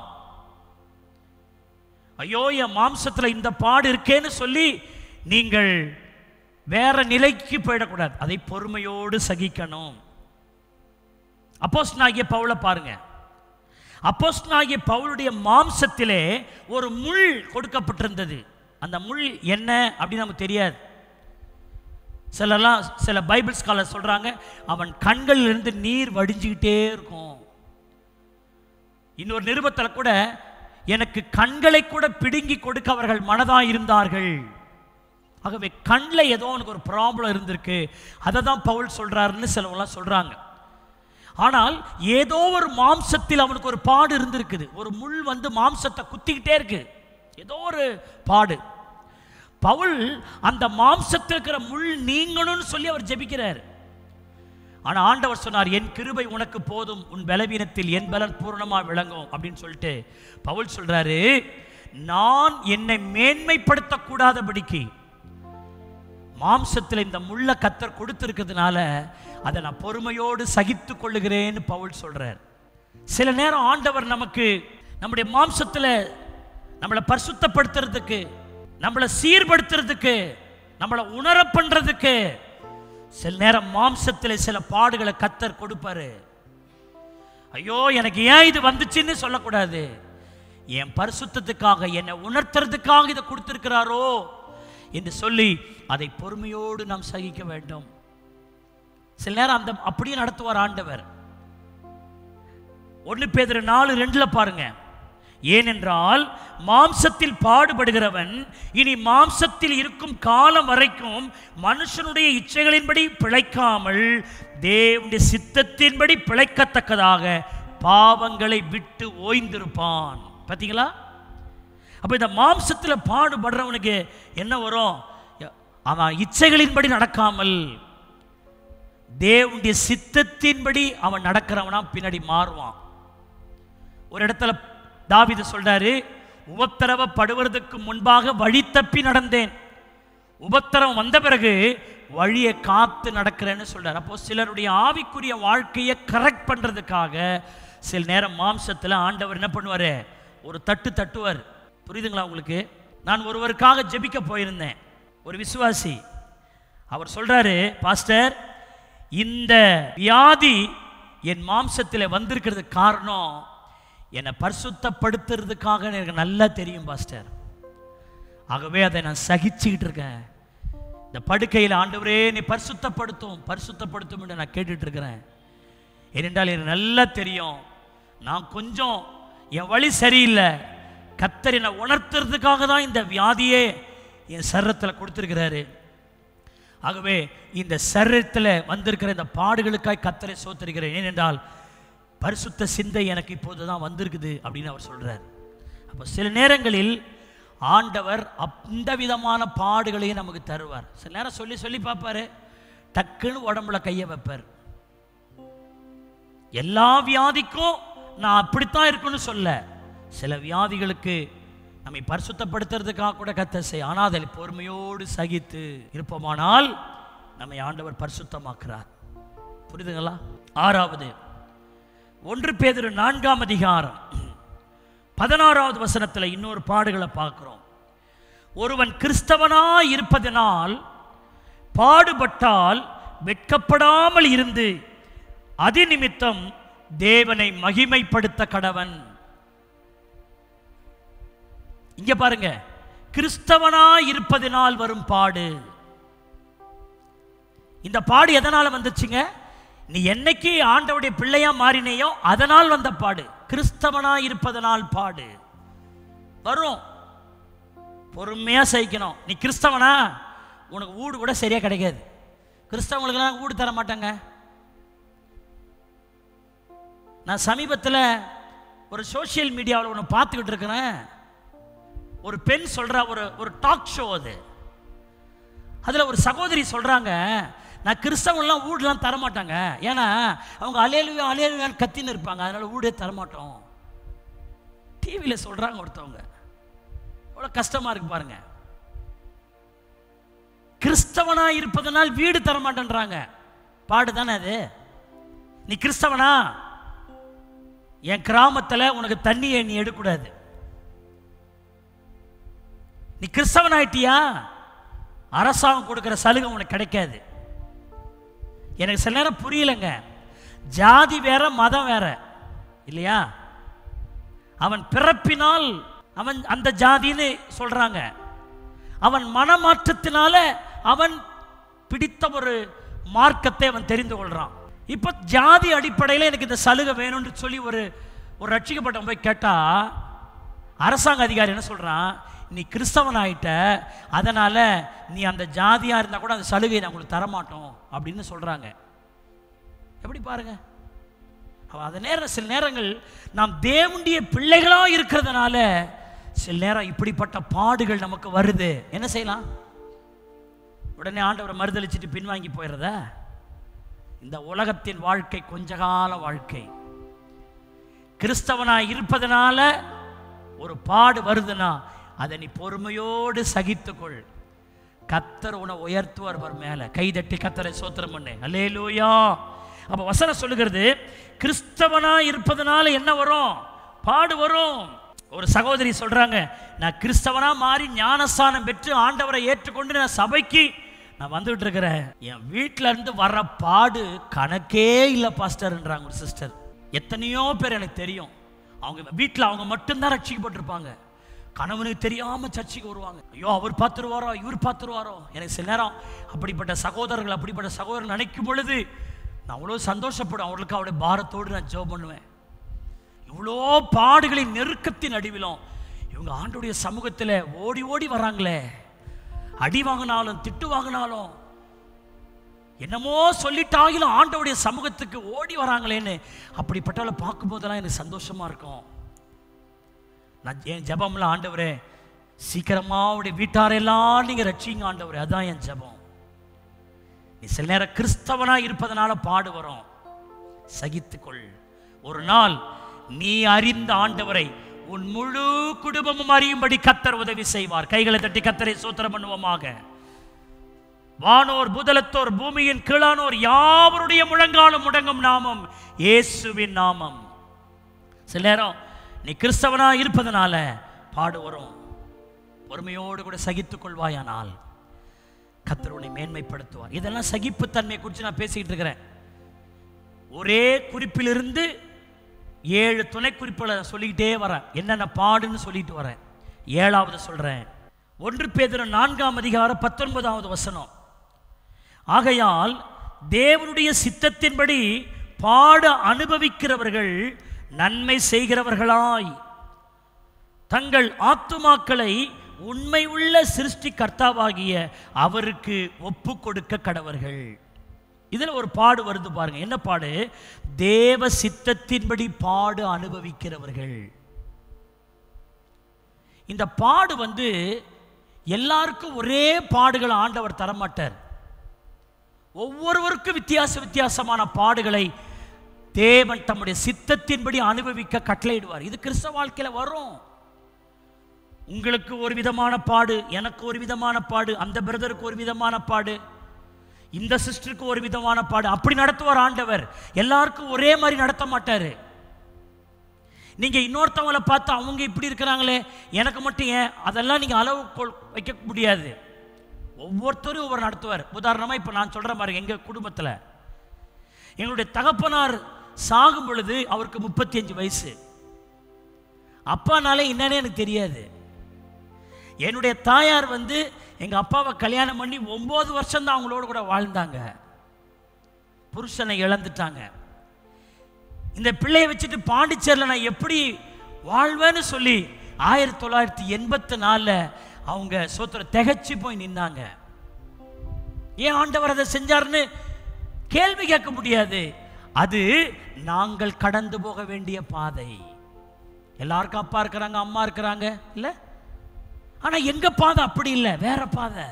ஐயோ என் மாம்சத்தில் இந்த பாடு இருக்கேன்னு சொல்லி நீங்கள் வேற நிலைக்கு போயிடக்கூடாது, அதை பொறுமையோடு சகிக்கணும். அப்போஸ்தலனாகிய பவுலை பாருங்க, அப்போஸ்தலனாகிய பவுலுடைய மாம்சத்திலே ஒரு முள் கொடுக்கப்பட்டிருந்தது. அந்த முள் என்ன அப்படின்னு நமக்கு தெரியாது. சில பைபிள் ஸ்காலர் சொல்றாங்க, அவன் கண்களில் இருந்து நீர் வடிஞ்சுக்கிட்டே இருக்கும். இன்னொரு நிருபத்தில் கூட, எனக்கு கண்களை கூட பிடுங்கி கொடுக்க அவர்கள் மனதாக இருந்தார்கள். ஆகவே கண்ணில் ஏதோ அவனுக்கு ஒரு ப்ராப்ளம் இருந்திருக்கு, அதை தான் பவுல் சொல்றாருன்னு சிலவங்களாம் சொல்றாங்க. ஆனால் ஏதோ ஒரு மாம்சத்தில் அவனுக்கு ஒரு பாடு இருந்திருக்குது. ஒரு முள் வந்து மாம்சத்தை குத்திக்கிட்டே இருக்கு, ஏதோ ஒரு பாடு. பவுல் அந்த மாம்சத்தில் இருக்கிற முள் நீங்கணும்னு சொல்லி அவர் ஜெபிக்கிறார். ஆனால் ஆண்டவர் சொன்னார், என் கிருபை உனக்கு போதும், உன் பலவீனத்தில் என் பலன் பூரணமாக விளங்கும் அப்படின்னு சொல்லிட்டு பவுல் சொல்றாரு, நான் என்னை மேன்மைப்படுத்தக்கூடாதபடிக்கு மாம்சத்தில் இந்த முள்ள கத்தர் கொடுத்திருக்கிறதுனால அதை நான் பொறுமையோடு சகித்து கொள்ளுகிறேன்னு பவுல் சொல்றார். சில நேரம் ஆண்டவர் நமக்கு நம்முடைய மாம்சத்தில் நம்மளை பரிசுத்தப்படுத்துறதுக்கு, நம்மளை சீர்படுத்துறதுக்கு, நம்மளை உணர பண்றதுக்கு சில நேரம் மாம்சத்தில் சில பாடுகளை கத்தர் கொடுப்பாரு. ஐயோ எனக்கு ஏன் இது வந்துச்சுன்னு சொல்லக்கூடாது. என் பரிசுத்தத்துக்காக, என்னை உணர்த்துறதுக்காக இதை கொடுத்திருக்கிறாரோ என்று சொல்லி அதை பொறுமையோடு நாம் சகிக்க வேண்டும். சில நேரம் அப்படியே நடத்துவார் ஆண்டவர். 1 பேதுரு 4:2 பாருங்க, ஏனென்றால் மாம்சத்தில் பாடுபடுகிறவன் இனி மாம்சத்தில் இருக்கும் காலம் வரைக்கும் மனுஷனுடைய இச்சைகளின்படி பிழைக்காமல் தேவனுடைய சித்தத்தின்படி பிழைக்கத்தக்கதாக பாவங்களை விட்டு ஓய்ந்திருப்பான். பார்த்தீங்களா? அப்ப இந்த மாம்சத்தில் பாடுபடுறவனுக்கு என்ன வரும்? அவன் இச்சைகளின்படி நடக்காமல் தேவனுடைய சித்தத்தின்படி அவன் நடக்கிறவனா பின்னாடி மாறுவான். ஒரு இடத்துல தாவீது சொல்றாரு, உபத்திரவப்படுவதற்கு முன்பாக வழி தப்பி நடந்தேன், உபத்திரவம் வந்த பிறகு வழியை காத்து நடக்கிறேன்னு சொல்றாரு. அப்போ சிலருடைய ஆவிக்குரிய வாழ்க்கையை கரெக்ட் பண்றதுக்காக சில நேரம் மாம்சத்தில் ஆண்டவர் என்ன பண்ணுவாரு? ஒரு தட்டு தட்டுவார். புரியுதுங்களா உங்களுக்கு? நான் ஒருவருக்காக ஜெபிக்க போயிருந்தேன், ஒரு விசுவாசி. அவர் சொல்றாரு, பாஸ்டர், இந்த வியாதி என் மாம்சத்தில் வந்திருக்கிறதுக்கு காரணம் என்னை பரிசுத்தப்படுத்துறதுக்காக எனக்கு நல்லா தெரியும் பாஸ்டர். ஆகவே அதை நான் சகிச்சுக்கிட்டு இருக்கேன். இந்த படுக்கையில் ஆண்டவரே நீ பரிசுத்தப்படுத்தும் என்று நான் கேட்டுட்டு இருக்கிறேன். ஏனென்றால் எனக்கு நல்லா தெரியும், நான் கொஞ்சம் என் வழி சரியில்லை, கர்த்தர் என்னை உணர்த்துறதுக்காக தான் இந்த வியாதியே என் சரீரத்தில் கொடுத்துருக்கிறாரு. ஆகவே இந்த சரீரத்தில் வந்திருக்கிற இந்த பாடுகளுக்காய் கர்த்தரை சோத்திருக்கிறேன், ஏனென்றால் பரிசுத்த சிந்தை எனக்கு இப்போது தான் வந்திருக்குது அப்படின்னு அவர் சொல்றார். அப்போ சில நேரங்களில் ஆண்டவர் அந்த விதமான பாடுகளையும் நமக்கு தருவார். சில நேரம் சொல்லி சொல்லி பார்ப்பாரு, டக்குன்னு உடம்புல கையை வைப்பார். எல்லா வியாதிக்கும் நான் அப்படித்தான் இருக்குன்னு சொல்ல, சில வியாதிகளுக்கு நம்மை பரிசுத்தப்படுத்துறதுக்காக கூட கர்த்தர் செய்ய, ஆனால் அதில் பொறுமையோடு சகித்து இருப்போமானால் நம்மை ஆண்டவர் பரிசுத்தமாக்குறார். புரியுதுங்களா? 6வது 1 பேதுரு 4:16 வசனத்தில் இன்னொரு பாடுகளை பார்க்கிறோம். ஒருவன் கிறிஸ்தவனாய் இருப்பதனால் பாடுபட்டால் வெட்கப்படாமல் இருந்து அதி நிமித்தம் தேவனை மகிமைப்படுத்த கடவன். இங்க பாருங்க, கிறிஸ்தவனாய் இருப்பதனால் வரும் பாடு. இந்த பாடு எதனால வந்துச்சுங்க? நீ என்னைக்கு ஆண்டவருடைய பிள்ளையா மாறினையோ அதனால் வந்த பாடு. கிறிஸ்தவனாய் இருப்பதனால் பாடு வரும். பொறுமையா சகிக்கணும். நீ கிறிஸ்தவனா, உனக்கு ஊடு கூட சரியா கிடைக்காது. கிறிஸ்தவங்களுக்கெல்லாம் ஊடு தர மாட்டாங்க. நான் சமீபத்தில் ஒரு சோசியல் மீடியாவில் ஒன்று பார்த்துக்கிட்டு இருக்கிறேன். ஒரு பெண் சொல்றா, ஒரு டாக் ஷோ அது. அதில் ஒரு சகோதரி சொல்றாங்க, நான் கிறிஸ்தவங்களாம் வீடுலாம் தரமாட்டாங்க, ஏன்னா அவங்க அலையலுவேன்னு கத்தின்னு இருப்பாங்க, அதனால வீடே தரமாட்டோம். டிவியில் சொல்றாங்க ஒருத்தவங்க. அவ்வளோ கஷ்டமா இருக்கு பாருங்க. கிறிஸ்தவனா இருப்பதனால் வீடு தரமாட்டேன்றாங்க. பாடு தானே அது? நீ கிறிஸ்தவனா, என் கிராமத்தில் உனக்கு தண்ணியை நீ எடுக்கக்கூடாது. நீ கிறிஸ்தவனாயிட்டியா, அரசாங்கம் கொடுக்கிற சலுகை உனக்கு கிடைக்காது. எனக்கு சில நேரம் புரியலைங்க. ஜாதி வேற, மதம் வேற இல்லையா? அவன் பிறப்பினால் அவன் அந்த ஜாதின்னு சொல்றாங்க. அவன் மனமாற்றத்தினால அவன் பிடித்த ஒரு மார்க்கத்தை அவன் தெரிந்து கொள்றான். இப்ப ஜாதி அடிப்படையில் எனக்கு இந்த சலுகை வேணும்னு சொல்லி ஒரு ரட்சிக்கப்பட்டவன் போய் கேட்டா அரசாங்க அதிகாரி என்ன சொல்றான், நீ கிறிஸ்தவன் ஆயிட்ட, அதனால நீ அந்த ஜாதியா இருந்தா கூட அந்த சலுகையை நான் உங்களுக்கு தரமாட்டோம் அப்படின்னு சொல்றாங்க. எப்படி பாருங்க. சில நேரங்கள் நாம் தேவனுடைய பிள்ளைகளா இருக்கிறதுனால சில நேரம் இப்படிப்பட்ட பாடுகள் நமக்கு வருது. என்ன செய்யலாம்? உடனே ஆண்டவரை மறுதளிச்சுட்டு பின்வாங்கி போயிடுறத? இந்த உலகத்தின் வாழ்க்கை கொஞ்ச கால வாழ்க்கை. கிறிஸ்தவனாய் இருப்பதனால ஒரு பாடு வருதுன்னா அதை நீ பொறுமையோடு சகித்துக்கொள். கர்த்தர் உன்னை உயர்த்துவார் மேல. கைதட்டி கர்த்தரை ஸ்தோத்திரம் பண்ணு. அல்லேலூயா. அப்ப வசனம் சொல்லுகிறது, கிறிஸ்தவனா இருப்பதனால என்ன வரும்? பாடு வரும். ஒரு சகோதரி சொல்றாங்க, நான் கிறிஸ்தவனா மாறி ஞானஸ்தானம் பெற்று ஆண்டவரை ஏற்றுக்கொண்டு நான் சபைக்கு நான் வந்துட்டு இருக்கிறேன், என் வீட்டில இருந்து வர்ற பாடு கணக்கே இல்லை பாஸ்டர்ன்றாங்க ஒரு சிஸ்டர். எத்தனையோ பேர் எனக்கு தெரியும், அவங்க வீட்டில் அவங்க மட்டும்தான் ரட்சிக்கப்பட்டிருப்பாங்க. கணவனுக்கு தெரியாம சர்ச்சைக்கு வருவாங்க. ஐயோ அவர் பார்த்துருவாரோ இவர் பார்த்துருவாரோ. எனக்கு சில நேரம் அப்படிப்பட்ட சகோதரர்கள் நினைக்கும் பொழுது நான் அவ்வளோ சந்தோஷப்படும். அவர்களுக்கு அவருடைய பாரத்தோடு நான் ஜெபம் பண்ணுவேன். இவ்வளோ பாடுகளின் நெருக்கத்தின் நடுவிலும் இவங்க ஆண்டவருடைய சமூகத்தில் ஓடி ஓடி வராங்களே. அடி வாங்கினாலும் திட்டு வாங்கினாலும் என்னமோ சொல்லிட்டாலும் ஆண்டவருடைய சமூகத்துக்கு ஓடி வராங்களேன்னு அப்படிப்பட்டவளை பார்க்கும் போதெல்லாம் எனக்கு சந்தோஷமா இருக்கும். நான் என் ஜெபம்ல, ஆண்டவரே சீக்கிரமா அவருடைய வீட்டாரெல்லாம் நீங்க ரட்சிங்க ஆண்டவரே, அதான் என் ஜெபம். நீ சில நேரம் கிறிஸ்தவனா இருப்பதனால பாடு வரும், சகித்துக்கொள். ஒரு நாள் நீ அறிந்த ஆண்டவரை உன் முழு குடும்பமும் அறியும்படி கர்த்தர் உதவி செய்வார். கைகளை தட்டி கர்த்தரை ஸ்தோத்திரம் பண்ணுவோமாக. வானோர் பூதலத்தோர் பூமியின் கீழானோர் யாவருடைய முழங்காலும் முடங்கும் நாமம் இயேசுவின் நாமம். சில நேரம் நீ கிறிஸ்தவனா இருப்பதனால பாடு வரும். பொறுமையோடு கூட சகித்துக் கொள்வாயானால் கர்த்தர் உன்னை மேன்மைப்படுத்துவார். இதெல்லாம் சகிப்புத்தன்மையை குறித்து நான் பேசிக்கிட்டு இருக்கிறேன். ஒரே குறிப்பிலிருந்து 7 துணை குறிப்புகளை சொல்லிக்கிட்டே வரேன். என்னென்ன பாடுன்னு சொல்லிட்டு வரேன். 7வது சொல்றேன். 1 பேதுரு 4ஆம் அதிகாரம் 19வது வசனம். ஆகையால் தேவனுடைய சித்தத்தின்படி பாட அனுபவிக்கிறவர்கள் நன்மை செய்கிறவர்களாய் தங்கள் ஆத்துமாக்களை உண்மை உள்ள சிருஷ்டி கர்த்தாவாகிய அவருக்கு ஒப்பு கொடுக்க கடவர்கள். இதுல ஒரு பாடு வருது பாருங்க. என்ன பாடு? தேவ சித்தத்தின்படி பாடு அனுபவிக்கிறவர்கள். இந்த பாடு எல்லாருக்கும் ஒரே பாடுகள் ஆண்டவர் தரமாட்டார். ஒவ்வொருவருக்கும் வித்தியாசமான பாடுகளை தேவன் தம்முடைய சித்தத்தின்படி அனுபவிக்க கட்டளையிடுவார். இது கிறிஸ்தவ வாழ்க்கையில வரும். உங்களுக்கு ஒரு விதமான பாடு, எனக்கு ஒரு விதமான பாடு, அந்த பிரதருக்கு ஒரு விதமான பாடு, இந்த சிஸ்டருக்கு ஒரு விதமான பாடு. அப்படி நடத்துவார் ஆண்டவர். எல்லாருக்கும் ஒரே மாதிரி நடத்த மாட்டாரு. நீங்க இன்னொருத்தவங்களை பார்த்து அவங்க இப்படி இருக்கிறாங்களே எனக்கு மட்டும் ஏன், அதெல்லாம் நீங்க அளவு வைக்க முடியாது. ஒவ்வொருத்தரும் ஒவ்வொரு நடத்துவார். உதாரணமா இப்ப நான் சொல்ற மாதிரி எங்க குடும்பத்தில் எங்களுடைய தகப்பனார் சாகும் பொழுது அவருக்கு 35 வயசு. அப்பானாலே என்னன்னே எனக்கு தெரியாது. என்னுடைய தாயார் எங்க அப்பாவை கல்யாணம் பண்ணி 9 வருஷம் தான் அவங்களோட கூட வாழ்ந்தாங்க. புருஷனை இழந்துட்டாங்க. இந்த பிள்ளையை வச்சுட்டு பாண்டிச்சேரியில் நான் எப்படி வாழ்வேன்னு சொல்லி 1984 அவங்க சோத்திர திகச்சு போய் நின்னாங்க. ஏன் ஆண்டவர் அதை செஞ்சார்னு கேள்வி கேட்க முடியாது. அது நாங்கள் கடந்து போக வேண்டிய பாதை. எல்லாருக்கும் அப்பா இருக்கிறாங்க, அம்மா இருக்கிறாங்க இல்ல, ஆனா எங்க பாதை அப்படி இல்லை, வேற பாதை.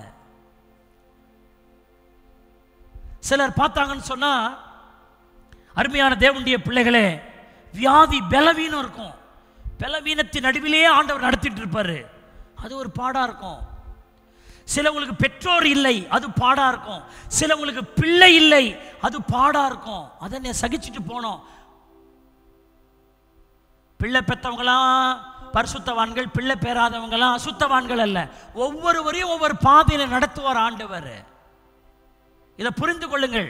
சிலர் பார்த்தாங்கன்னு சொன்னா, அருமையான தேவனுடைய பிள்ளைகளே, வியாதி பலவீனம் இருக்கும். பலவீனத்தின் நடுவிலேயே ஆண்டவர் நடத்திட்டு இருப்பாரு. அது ஒரு பாடா இருக்கும். சிலவங்களுக்கு பெற்றோர் இல்லை, அது பாடா இருக்கும். சிலவங்களுக்கு பிள்ளை இல்லை, அது பாடா இருக்கும். அதை சகிச்சுட்டு போனோம். பிள்ளை பெற்றவங்களாம் பரிசுத்தவான்கள், பிள்ளை பெறாதவங்களாம் அசுத்தவான்கள் அல்ல. ஒவ்வொருவரையும் ஒவ்வொரு பாதையில நடத்துவார் ஆண்டவர். இதை புரிந்து கொள்ளுங்கள்.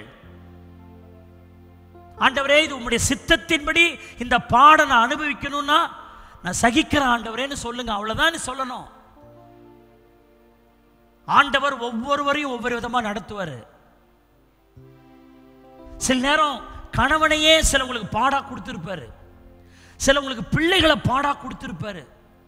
ஆண்டவரே, இது உம்முடைய சித்தத்தின்படி இந்த பாட நான் அனுபவிக்கணும்னா நான் சகிக்கிறேன் ஆண்டவரேன்னு சொல்லுங்க. அவ்வளவுதான் சொல்லணும். ஆண்டவர் ஒவ்வொருவரையும் ஒவ்வொரு விதமா நடத்துவார். சில நேரம் கணவனையே சிலவங்களுக்கு பாடா கொடுத்திருப்பாரு, சிலவங்களுக்கு பிள்ளைகளை பாடா கொடுத்திருப்பாரு.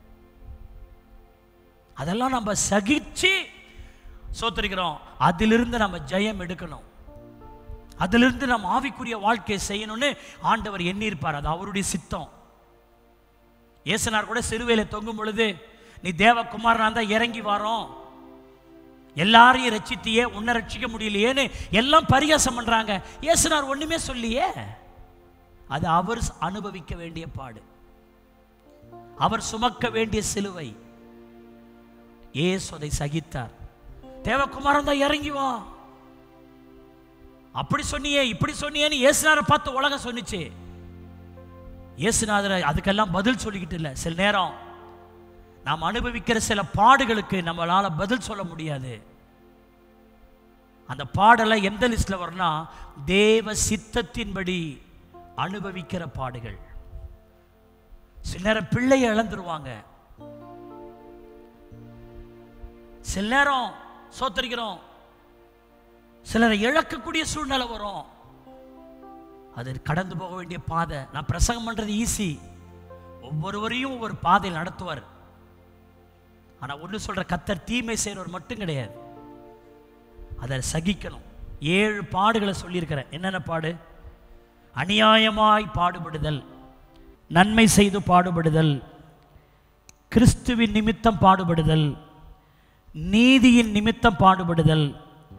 அதெல்லாம் நம்ம சகிச்சு சோத்தரிக்கிறோம். அதிலிருந்து நம்ம ஜெயம் எடுக்கணும், அதிலிருந்து நம்ம ஆவிக்குரிய வாழ்க்கையை செய்யணும்னு ஆண்டவர் எண்ணி இருப்பார். அது அவருடைய சித்தம். இயேசுநாதர் கூட சிலுவையில தொங்கும் பொழுது, நீ தேவகுமாரனா தான் இறங்கி வரோம், எல்லாரையும் ரட்சித்தியே, உன்னை ரட்சிக்க முடியலையேன்னு எல்லாம் பரிகாசம் பண்றாங்க. இயேசுநாதர் ஒண்ணுமே சொல்லியே. அது அவர் அனுபவிக்க வேண்டிய பாடு, அவர் சுமக்க வேண்டிய சிலுவை. இயேசு அதை சகித்தார். தேவகுமாரன் தான் இறங்கி வா, அப்படி சொன்னியே இப்படி சொன்னியேன்னு இயேசுநாதரை பார்த்து உலகம் சொன்னிச்சு. இயேசுநாதர் அதுக்கெல்லாம் பதில் சொல்லிக்கிட்டு இல்லை. சில நேரம் நாம் அனுபவிக்கிற சில பாடுகளுக்கு நம்மளால பதில் சொல்ல முடியாது. அந்த பாடலை எந்த லிஸ்ட்ல வரனா, தேவ சித்தத்தின்படி அனுபவிக்கிற பாடுகள். சில நேரம் பிள்ளையை இழந்துருவாங்க, சில நேரம் சோத்தரிக்கிறோம், சிலரை இழக்கக்கூடிய சூழ்நிலை வரும். அது கடந்து போக வேண்டிய பாதை. நான் பிரசங்கம் பண்றது ஈஸி, ஒவ்வொருவரையும் ஒவ்வொரு பாதையில் நடத்துவார். ஆனா ஒன்று சொல்ற, கர்த்தர் தீமை செய்கிறவர் மட்டும் கிடையாது, அதை சகிக்கணும். 7 பாடுகளை சொல்லியிருக்கிறேன். என்னென்ன பாடு? அநியாயமாய் பாடுபடுதல், நன்மை செய்து பாடுபடுதல், கிறிஸ்துவின் நிமித்தம் பாடுபடுதல், நீதியின் நிமித்தம் பாடுபடுதல்,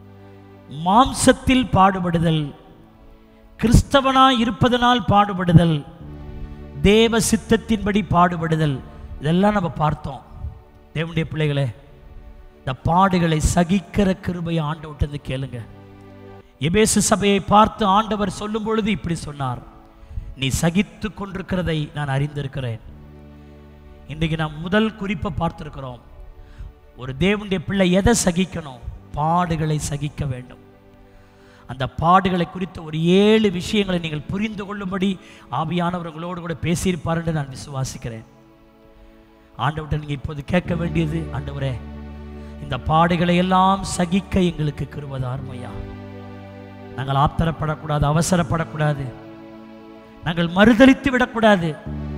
மாம்சத்தில் பாடுபடுதல், கிறிஸ்தவனாய் இருப்பதனால் பாடுபடுதல், தேவ சித்தத்தின்படி பாடுபடுதல். இதெல்லாம் நம்ம பார்த்தோம். தேவனுடைய பிள்ளைகளே, இந்த பாடுகளை சகிக்கிற கிருபையை ஆண்டவர்கிட்ட கேளுங்க. எபேசு சபையை பார்த்து ஆண்டவர் சொல்லும் பொழுது இப்படி சொன்னார், நீ சகித்து கொண்டிருக்கிறதை நான் அறிந்திருக்கிறேன். இன்றைக்கு நாம் முதல் குறிப்பை பார்த்திருக்கிறோம். ஒரு தேவனுடைய பிள்ளை எதை சகிக்கணும்? பாடுகளை சகிக்க வேண்டும். அந்த பாடுகளை குறித்த ஒரு 7 விஷயங்களை நீங்கள் புரிந்து கொள்ளும்படி ஆவியானவர்களோடு கூட பேசியிருப்பார் என்று நான் விசுவாசிக்கிறேன். ஆண்டவர்கிட்ட நீங்கள் இப்போது கேட்க வேண்டியது, ஆண்டவரே, இந்த பாடுகளை எல்லாம் சகிக்க எங்களுக்கு கிருபை தாரும் ஐயா. நாங்கள் ஆத்திரப்படக்கூடாது, அவசரப்படக்கூடாது, நாங்கள் மறுதலித்து விடக்கூடாது.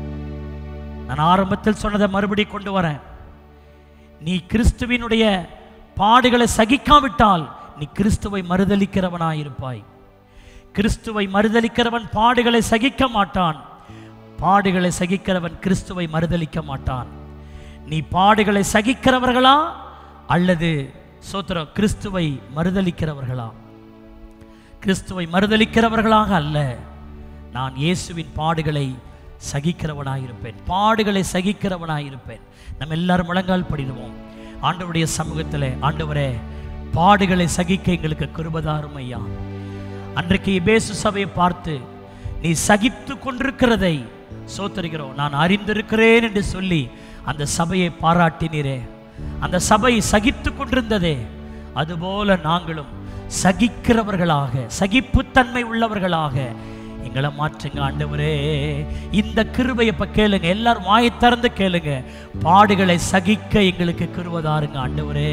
நான் ஆரம்பத்தில் சொன்னதை மறுபடி கொண்டு வரேன். நீ கிறிஸ்துவினுடைய பாடுகளை சகிக்காவிட்டால் நீ கிறிஸ்துவை மறுதலிக்கிறவனாயிருப்பாய். கிறிஸ்துவை மறுதலிக்கிறவன் பாடுகளை சகிக்க மாட்டான், பாடுகளை சகிக்கிறவன் கிறிஸ்துவை மறுதலிக்க மாட்டான். நீ பாடுகளை சகிக்கிறவர்களா அல்லது சோத்திரம் கிறிஸ்துவை மறுதலிக்கிறவர்களா? கிறிஸ்துவை மறுதலிக்கிறவர்களாக அல்ல, நான் இயேசுவின் பாடுகளை சகிக்கிறவனாயிருப்பேன், பாடுகளை சகிக்கிறவனாயிருப்பேன். நம்ம எல்லாரும் முழங்கால் படிடுவோம் ஆண்டவருடைய சமூகத்தில். ஆண்டவரே, பாடுகளை சகிக்க எங்களுக்கு கிருபை தாரும் ஐயா. அன்றைக்கு எபேசு சபையை பார்த்து நீ சகித்து கொண்டிருக்கிறதை சோத்தரிக்கிறோம், நான் அறிந்திருக்கிறேன் என்று சொல்லி அந்த சபையை பாராட்டினீரே. அந்த சபை சகித்து கொண்டிருந்ததே, அதுபோல நாங்களும் சகிக்கிறவர்களாக, சகிப்புத்தன்மை உள்ளவர்களாக எங்களை மாற்றுங்க ஆண்டவரே. இந்த கிருபையை இப்ப கேளுங்க, எல்லாரும் வாயை திறந்து கேளுங்க. பாடுகளை சகிக்க எங்களுக்கு கிருபை தாருங்க ஆண்டவரே.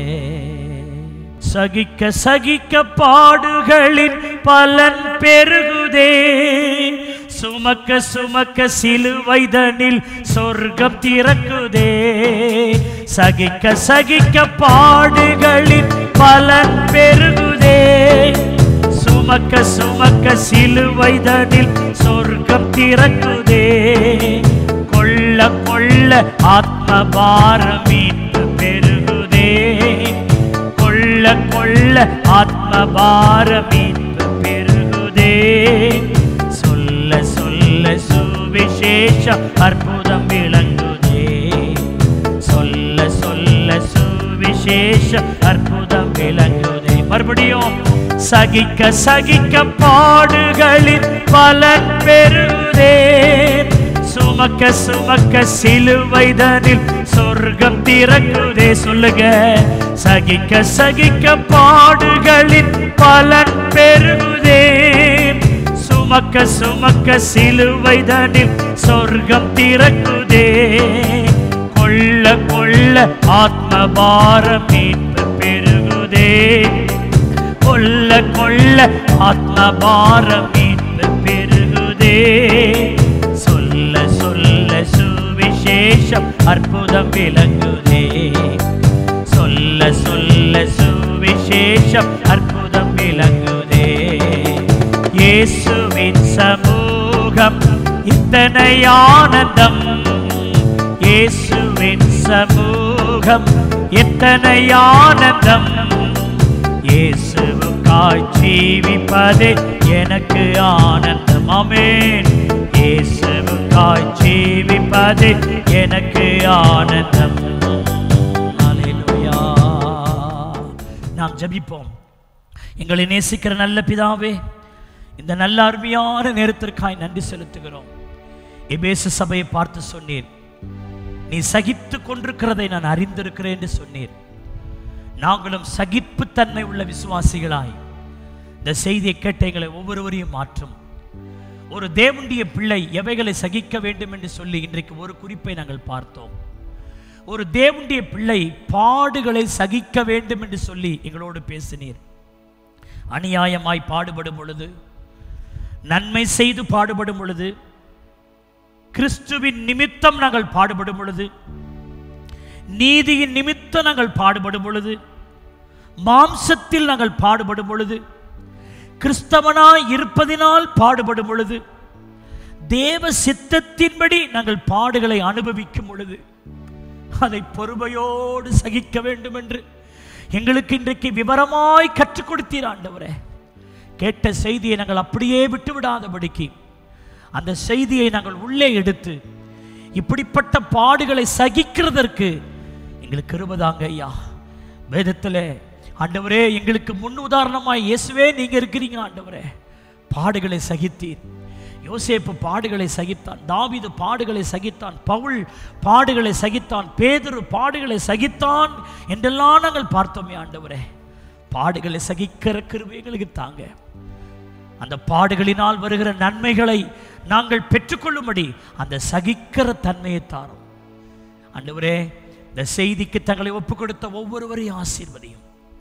சகிக்க சகிக்க பாடுகளின் பலன் பெருகுதே, சுமக்க சுமக்க சிலுவைதனில் சொர்க்கம் திறக்குதே. சகிக்க சகிக்க பாடுகளின் பலன் பெருகுதே, சுமக்க சுமக்க சிலுவைதனில் சொர்க்கம் திறக்குதே. கொள்ள கொள்ள ஆத்ம பாரம் மீண்டு பெருகுதே, கொள்ள கொள்ள ஆத்ம பாரம் மீண்டு பெருகுதே. சொல்ல சொல்ல சுவிசேஷம் அற்புதம் விளங்குதே, சொல்ல சொல்ல சுவிசேஷம் அற்புதம் விளங்குதே. மறுபடியும் சகிக்க சகிக்க பாடுகளின் பலன் பெறுதே, சுமக்க சுமக்க சிலுவைதனில் சொர்க்கம் திறக்குதே. சொல்லுங்க, சகிக்க சகிக்க பாடுகளின் பலன் பெறுதே, சுமக்க சுமக்க சிலுவைதனில் சொர்க்கம் திறக்குதே. கொள்ள கொள்ள ஆத்மபாரம் மீட்பு பெருகுதே. கொள்ள கொள்ள ஆத்மபாரம் மீட்பு பெருகுதே. சொல்ல சொல்ல சுவிசேஷம் அற்புதம் விளங்குதே. சொல்ல சொல்ல சுவிசேஷம் அற்புதம் விளங்குதே. இயேசுவின் சமூகம் இத்தனை ஆனந்தம். இயேசுவின் சமூகம் எத்தனை ஆனந்தம். இயேசுவுக்காய் ஜீவிப்பதே எனக்கு ஆனந்தம். ஆமென். இயேசுவுக்காய் ஜீவிப்பதே எனக்கு ஆனந்தம். ஹல்லேலூயா. நாம் ஜெபிப்போம். எங்களை நேசிக்கிற நல்ல பிதாவே, இந்த நல்ல அருமையான நேரத்திற்காய் நன்றி செலுத்துகிறோம். எபேசு சபையை பார்த்து சொன்னீர், நீ சகித்து கொண்டிருக்கிறதை நான் அறிந்திருக்கிறேன் என்று சொன்னீர். நாங்களும் சகிப்புத்தன்மை உள்ள விசுவாசிகளாய் இந்த செய்தியை கேட்ட எங்களை ஒவ்வொருவரையும் மாற்றும். ஒரு தேவனுடைய பிள்ளை எவைகளை சகிக்க வேண்டும் என்று சொல்லி இன்றைக்கு ஒரு குறிப்பை நாங்கள் பார்த்தோம். ஒரு தேவனுடைய பிள்ளை பாடுகளை சகிக்க வேண்டும் என்று சொல்லி எங்களோடு பேசினீர். அநியாயமாய் பாடுபடும் பொழுது, நன்மை செய்து பாடுபடும் பொழுது, கிறிஸ்துவின் நிமித்தம் நாங்கள் பாடுபடும் பொழுது, நீதியின் நிமித்தம் நாங்கள் பாடுபடும் பொழுது, மாம்சத்தில் நாங்கள் பாடுபடும் பொழுது, கிறிஸ்தவனாய் இருப்பதினால் பாடுபடும் பொழுது, தேவ சித்தத்தின்படி நாங்கள் பாடுகளை அனுபவிக்கும் பொழுது அதை பொறுமையோடு சகிக்க வேண்டும் என்று எங்களுக்கு இன்றைக்கு விவரமாய் கற்றுக் கொடுத்தீர் ஆண்டவரே. கேட்ட செய்தியை நாங்கள் அப்படியே விட்டுவிடாதபடிக்கு அந்த செய்தியை நாங்கள் உள்ளே எடுத்து இப்படிப்பட்ட பாடுகளை சகிக்கிறதற்கு எங்களுக்கு கிருபைதாங்க ஐயா. வேதத்தில் ஆண்டவரே எங்களுக்கு முன் உதாரணமாய் இயேசுவே நீங்க இருக்கிறீங்க ஆண்டவரே. பாடுகளை சகித்தீர். யோசேப்பு பாடுகளை சகித்தான், தாவீது பாடுகளை சகித்தான், பவுல் பாடுகளை சகித்தான், பேதுரு பாடுகளை சகித்தான் என்றெல்லாம் நாங்கள் பார்த்தோமே ஆண்டவரே. பாடுகளை சகிக்கிற கிருபை எங்களுக்கு தாங்க. அந்த பாடுகளினால் வருகிற நன்மைகளை நாங்கள் பெற்றுக்கொள்ளும்படி அந்த சகிக்கிற தன்மையை தாரும் ஆண்டவரே. இந்த செய்திக்கு தங்களை ஒப்புக் கொடுத்த ஒவ்வொருவரையும் ஆசீர்வதியும்.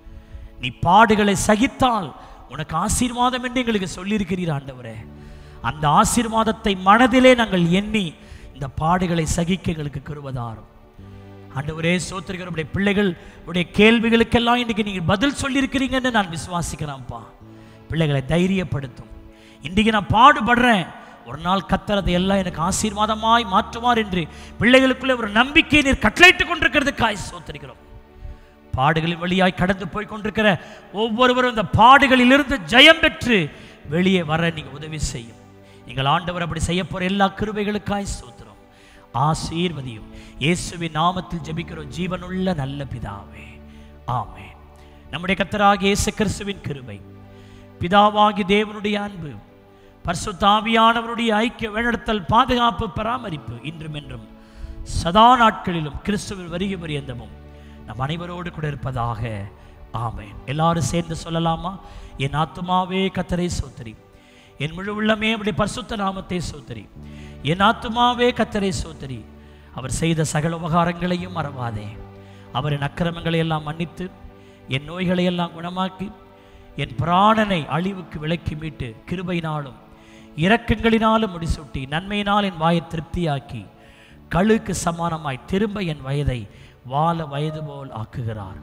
நீ பாடுகளை சகித்தால் உனக்கு ஆசீர்வாதம் என்று எங்களுக்கு சொல்லியிருக்கிறீர் ஆண்டவரே. அந்த ஆசீர்வாதத்தை மனதிலே நாங்கள் எண்ணி இந்த பாடுகளை சகிக்க எங்களுக்கு கிருபைதாரும் ஆண்டவரே. சோத்திரிக்கிறவருடைய பிள்ளைகள் உடைய கேள்விகளுக்கெல்லாம் இன்னைக்கு நீங்கள் பதில் சொல்லியிருக்கிறீங்கன்னு நான் விசுவாசிக்கிறேன்ப்பா. பிள்ளைகளை தைரியப்படுத்தும். இன்றைக்கு நான் பாடுபடுறேன், ஒரு நாள் கர்த்தர் அதை எல்லாம் எனக்கு ஆசீர்வாதமாய் மாற்றுவார் என்று பிள்ளைகளுக்குள்ளே ஒரு நம்பிக்கை நீர் கட்டளையிட்டுக் கொண்டிருக்கிறதுக்காய் சோத்திரிக்கிறோம். பாடுகளின் வழியாய் கடந்து போய் கொண்டிருக்கிற ஒவ்வொருவரும் இந்த பாடுகளிலிருந்து ஜெயம் பெற்று வெளியே வர நீங்க உதவி செய்யும். எங்கள் ஆண்டவர் அப்படி செய்ய போற எல்லா கிருபைகளுக்காய் ஸ்தோத்திரம். ஆசீர்வதியும். இயேசுவின் நாமத்தில் ஜெபிக்கிறோம் ஜீவனுள்ள நல்ல பிதாவே, ஆமென். நம்முடைய கர்த்தராகிய இயேசு கிறிஸ்துவின் கிருபை, பிதாவாகி தேவனுடைய அன்பு, பரிசுத்த ஆவியானவருடைய ஐக்கிய வழிநடத்தல், பாதுகாப்பு, பராமரிப்பு இன்றும் என்றும் சதா நாட்களிலும் கிறிஸ்துவின் வருகை பரியந்தமும் நம் அனைவரோடு கூட இருப்பதாக. ஆமென். எல்லாரும் சேர்ந்து சொல்லலாமா? என் ஆத்துமாவே கர்த்தரை ஸ்தோத்திரி, என் முழு உள்ளமே அவருடைய பரிசுத்த நாமத்தை ஸ்தோத்திரி. என் ஆத்துமாவே கர்த்தரை ஸ்தோத்திரி, அவர் செய்த சகல உபகாரங்களையும் மறவாதே. அவரின் அக்கிரமங்களை எல்லாம் மன்னித்து என் நோய்களை எல்லாம் குணமாக்கி என் பிராணனை அழிவுக்கு விலக்கி மீட்டு கிருபையினாலும் இரக்கங்களினாலும் முடிசூட்டி நன்மையினால் என் வாயை திருப்தியாக்கி கழுக்கு சமானமாய் திரும்ப என் வயதை வாழ வயது போல் ஆக்குகிறார்.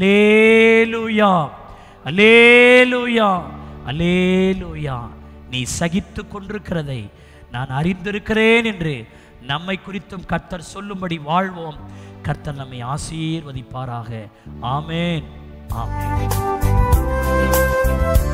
அல்லேலூயா, அல்லேலூயா, அல்லேலூயா. நீ சகித்து கொண்டிருக்கிறதை நான் அறிந்திருக்கிறேன் என்று நம்மை குறித்தும் கர்த்தர் சொல்லும்படி வாழ்வோம். கர்த்தர் நம்மை ஆசீர்வதிப்பாராக. ஆமென், ஆமென்.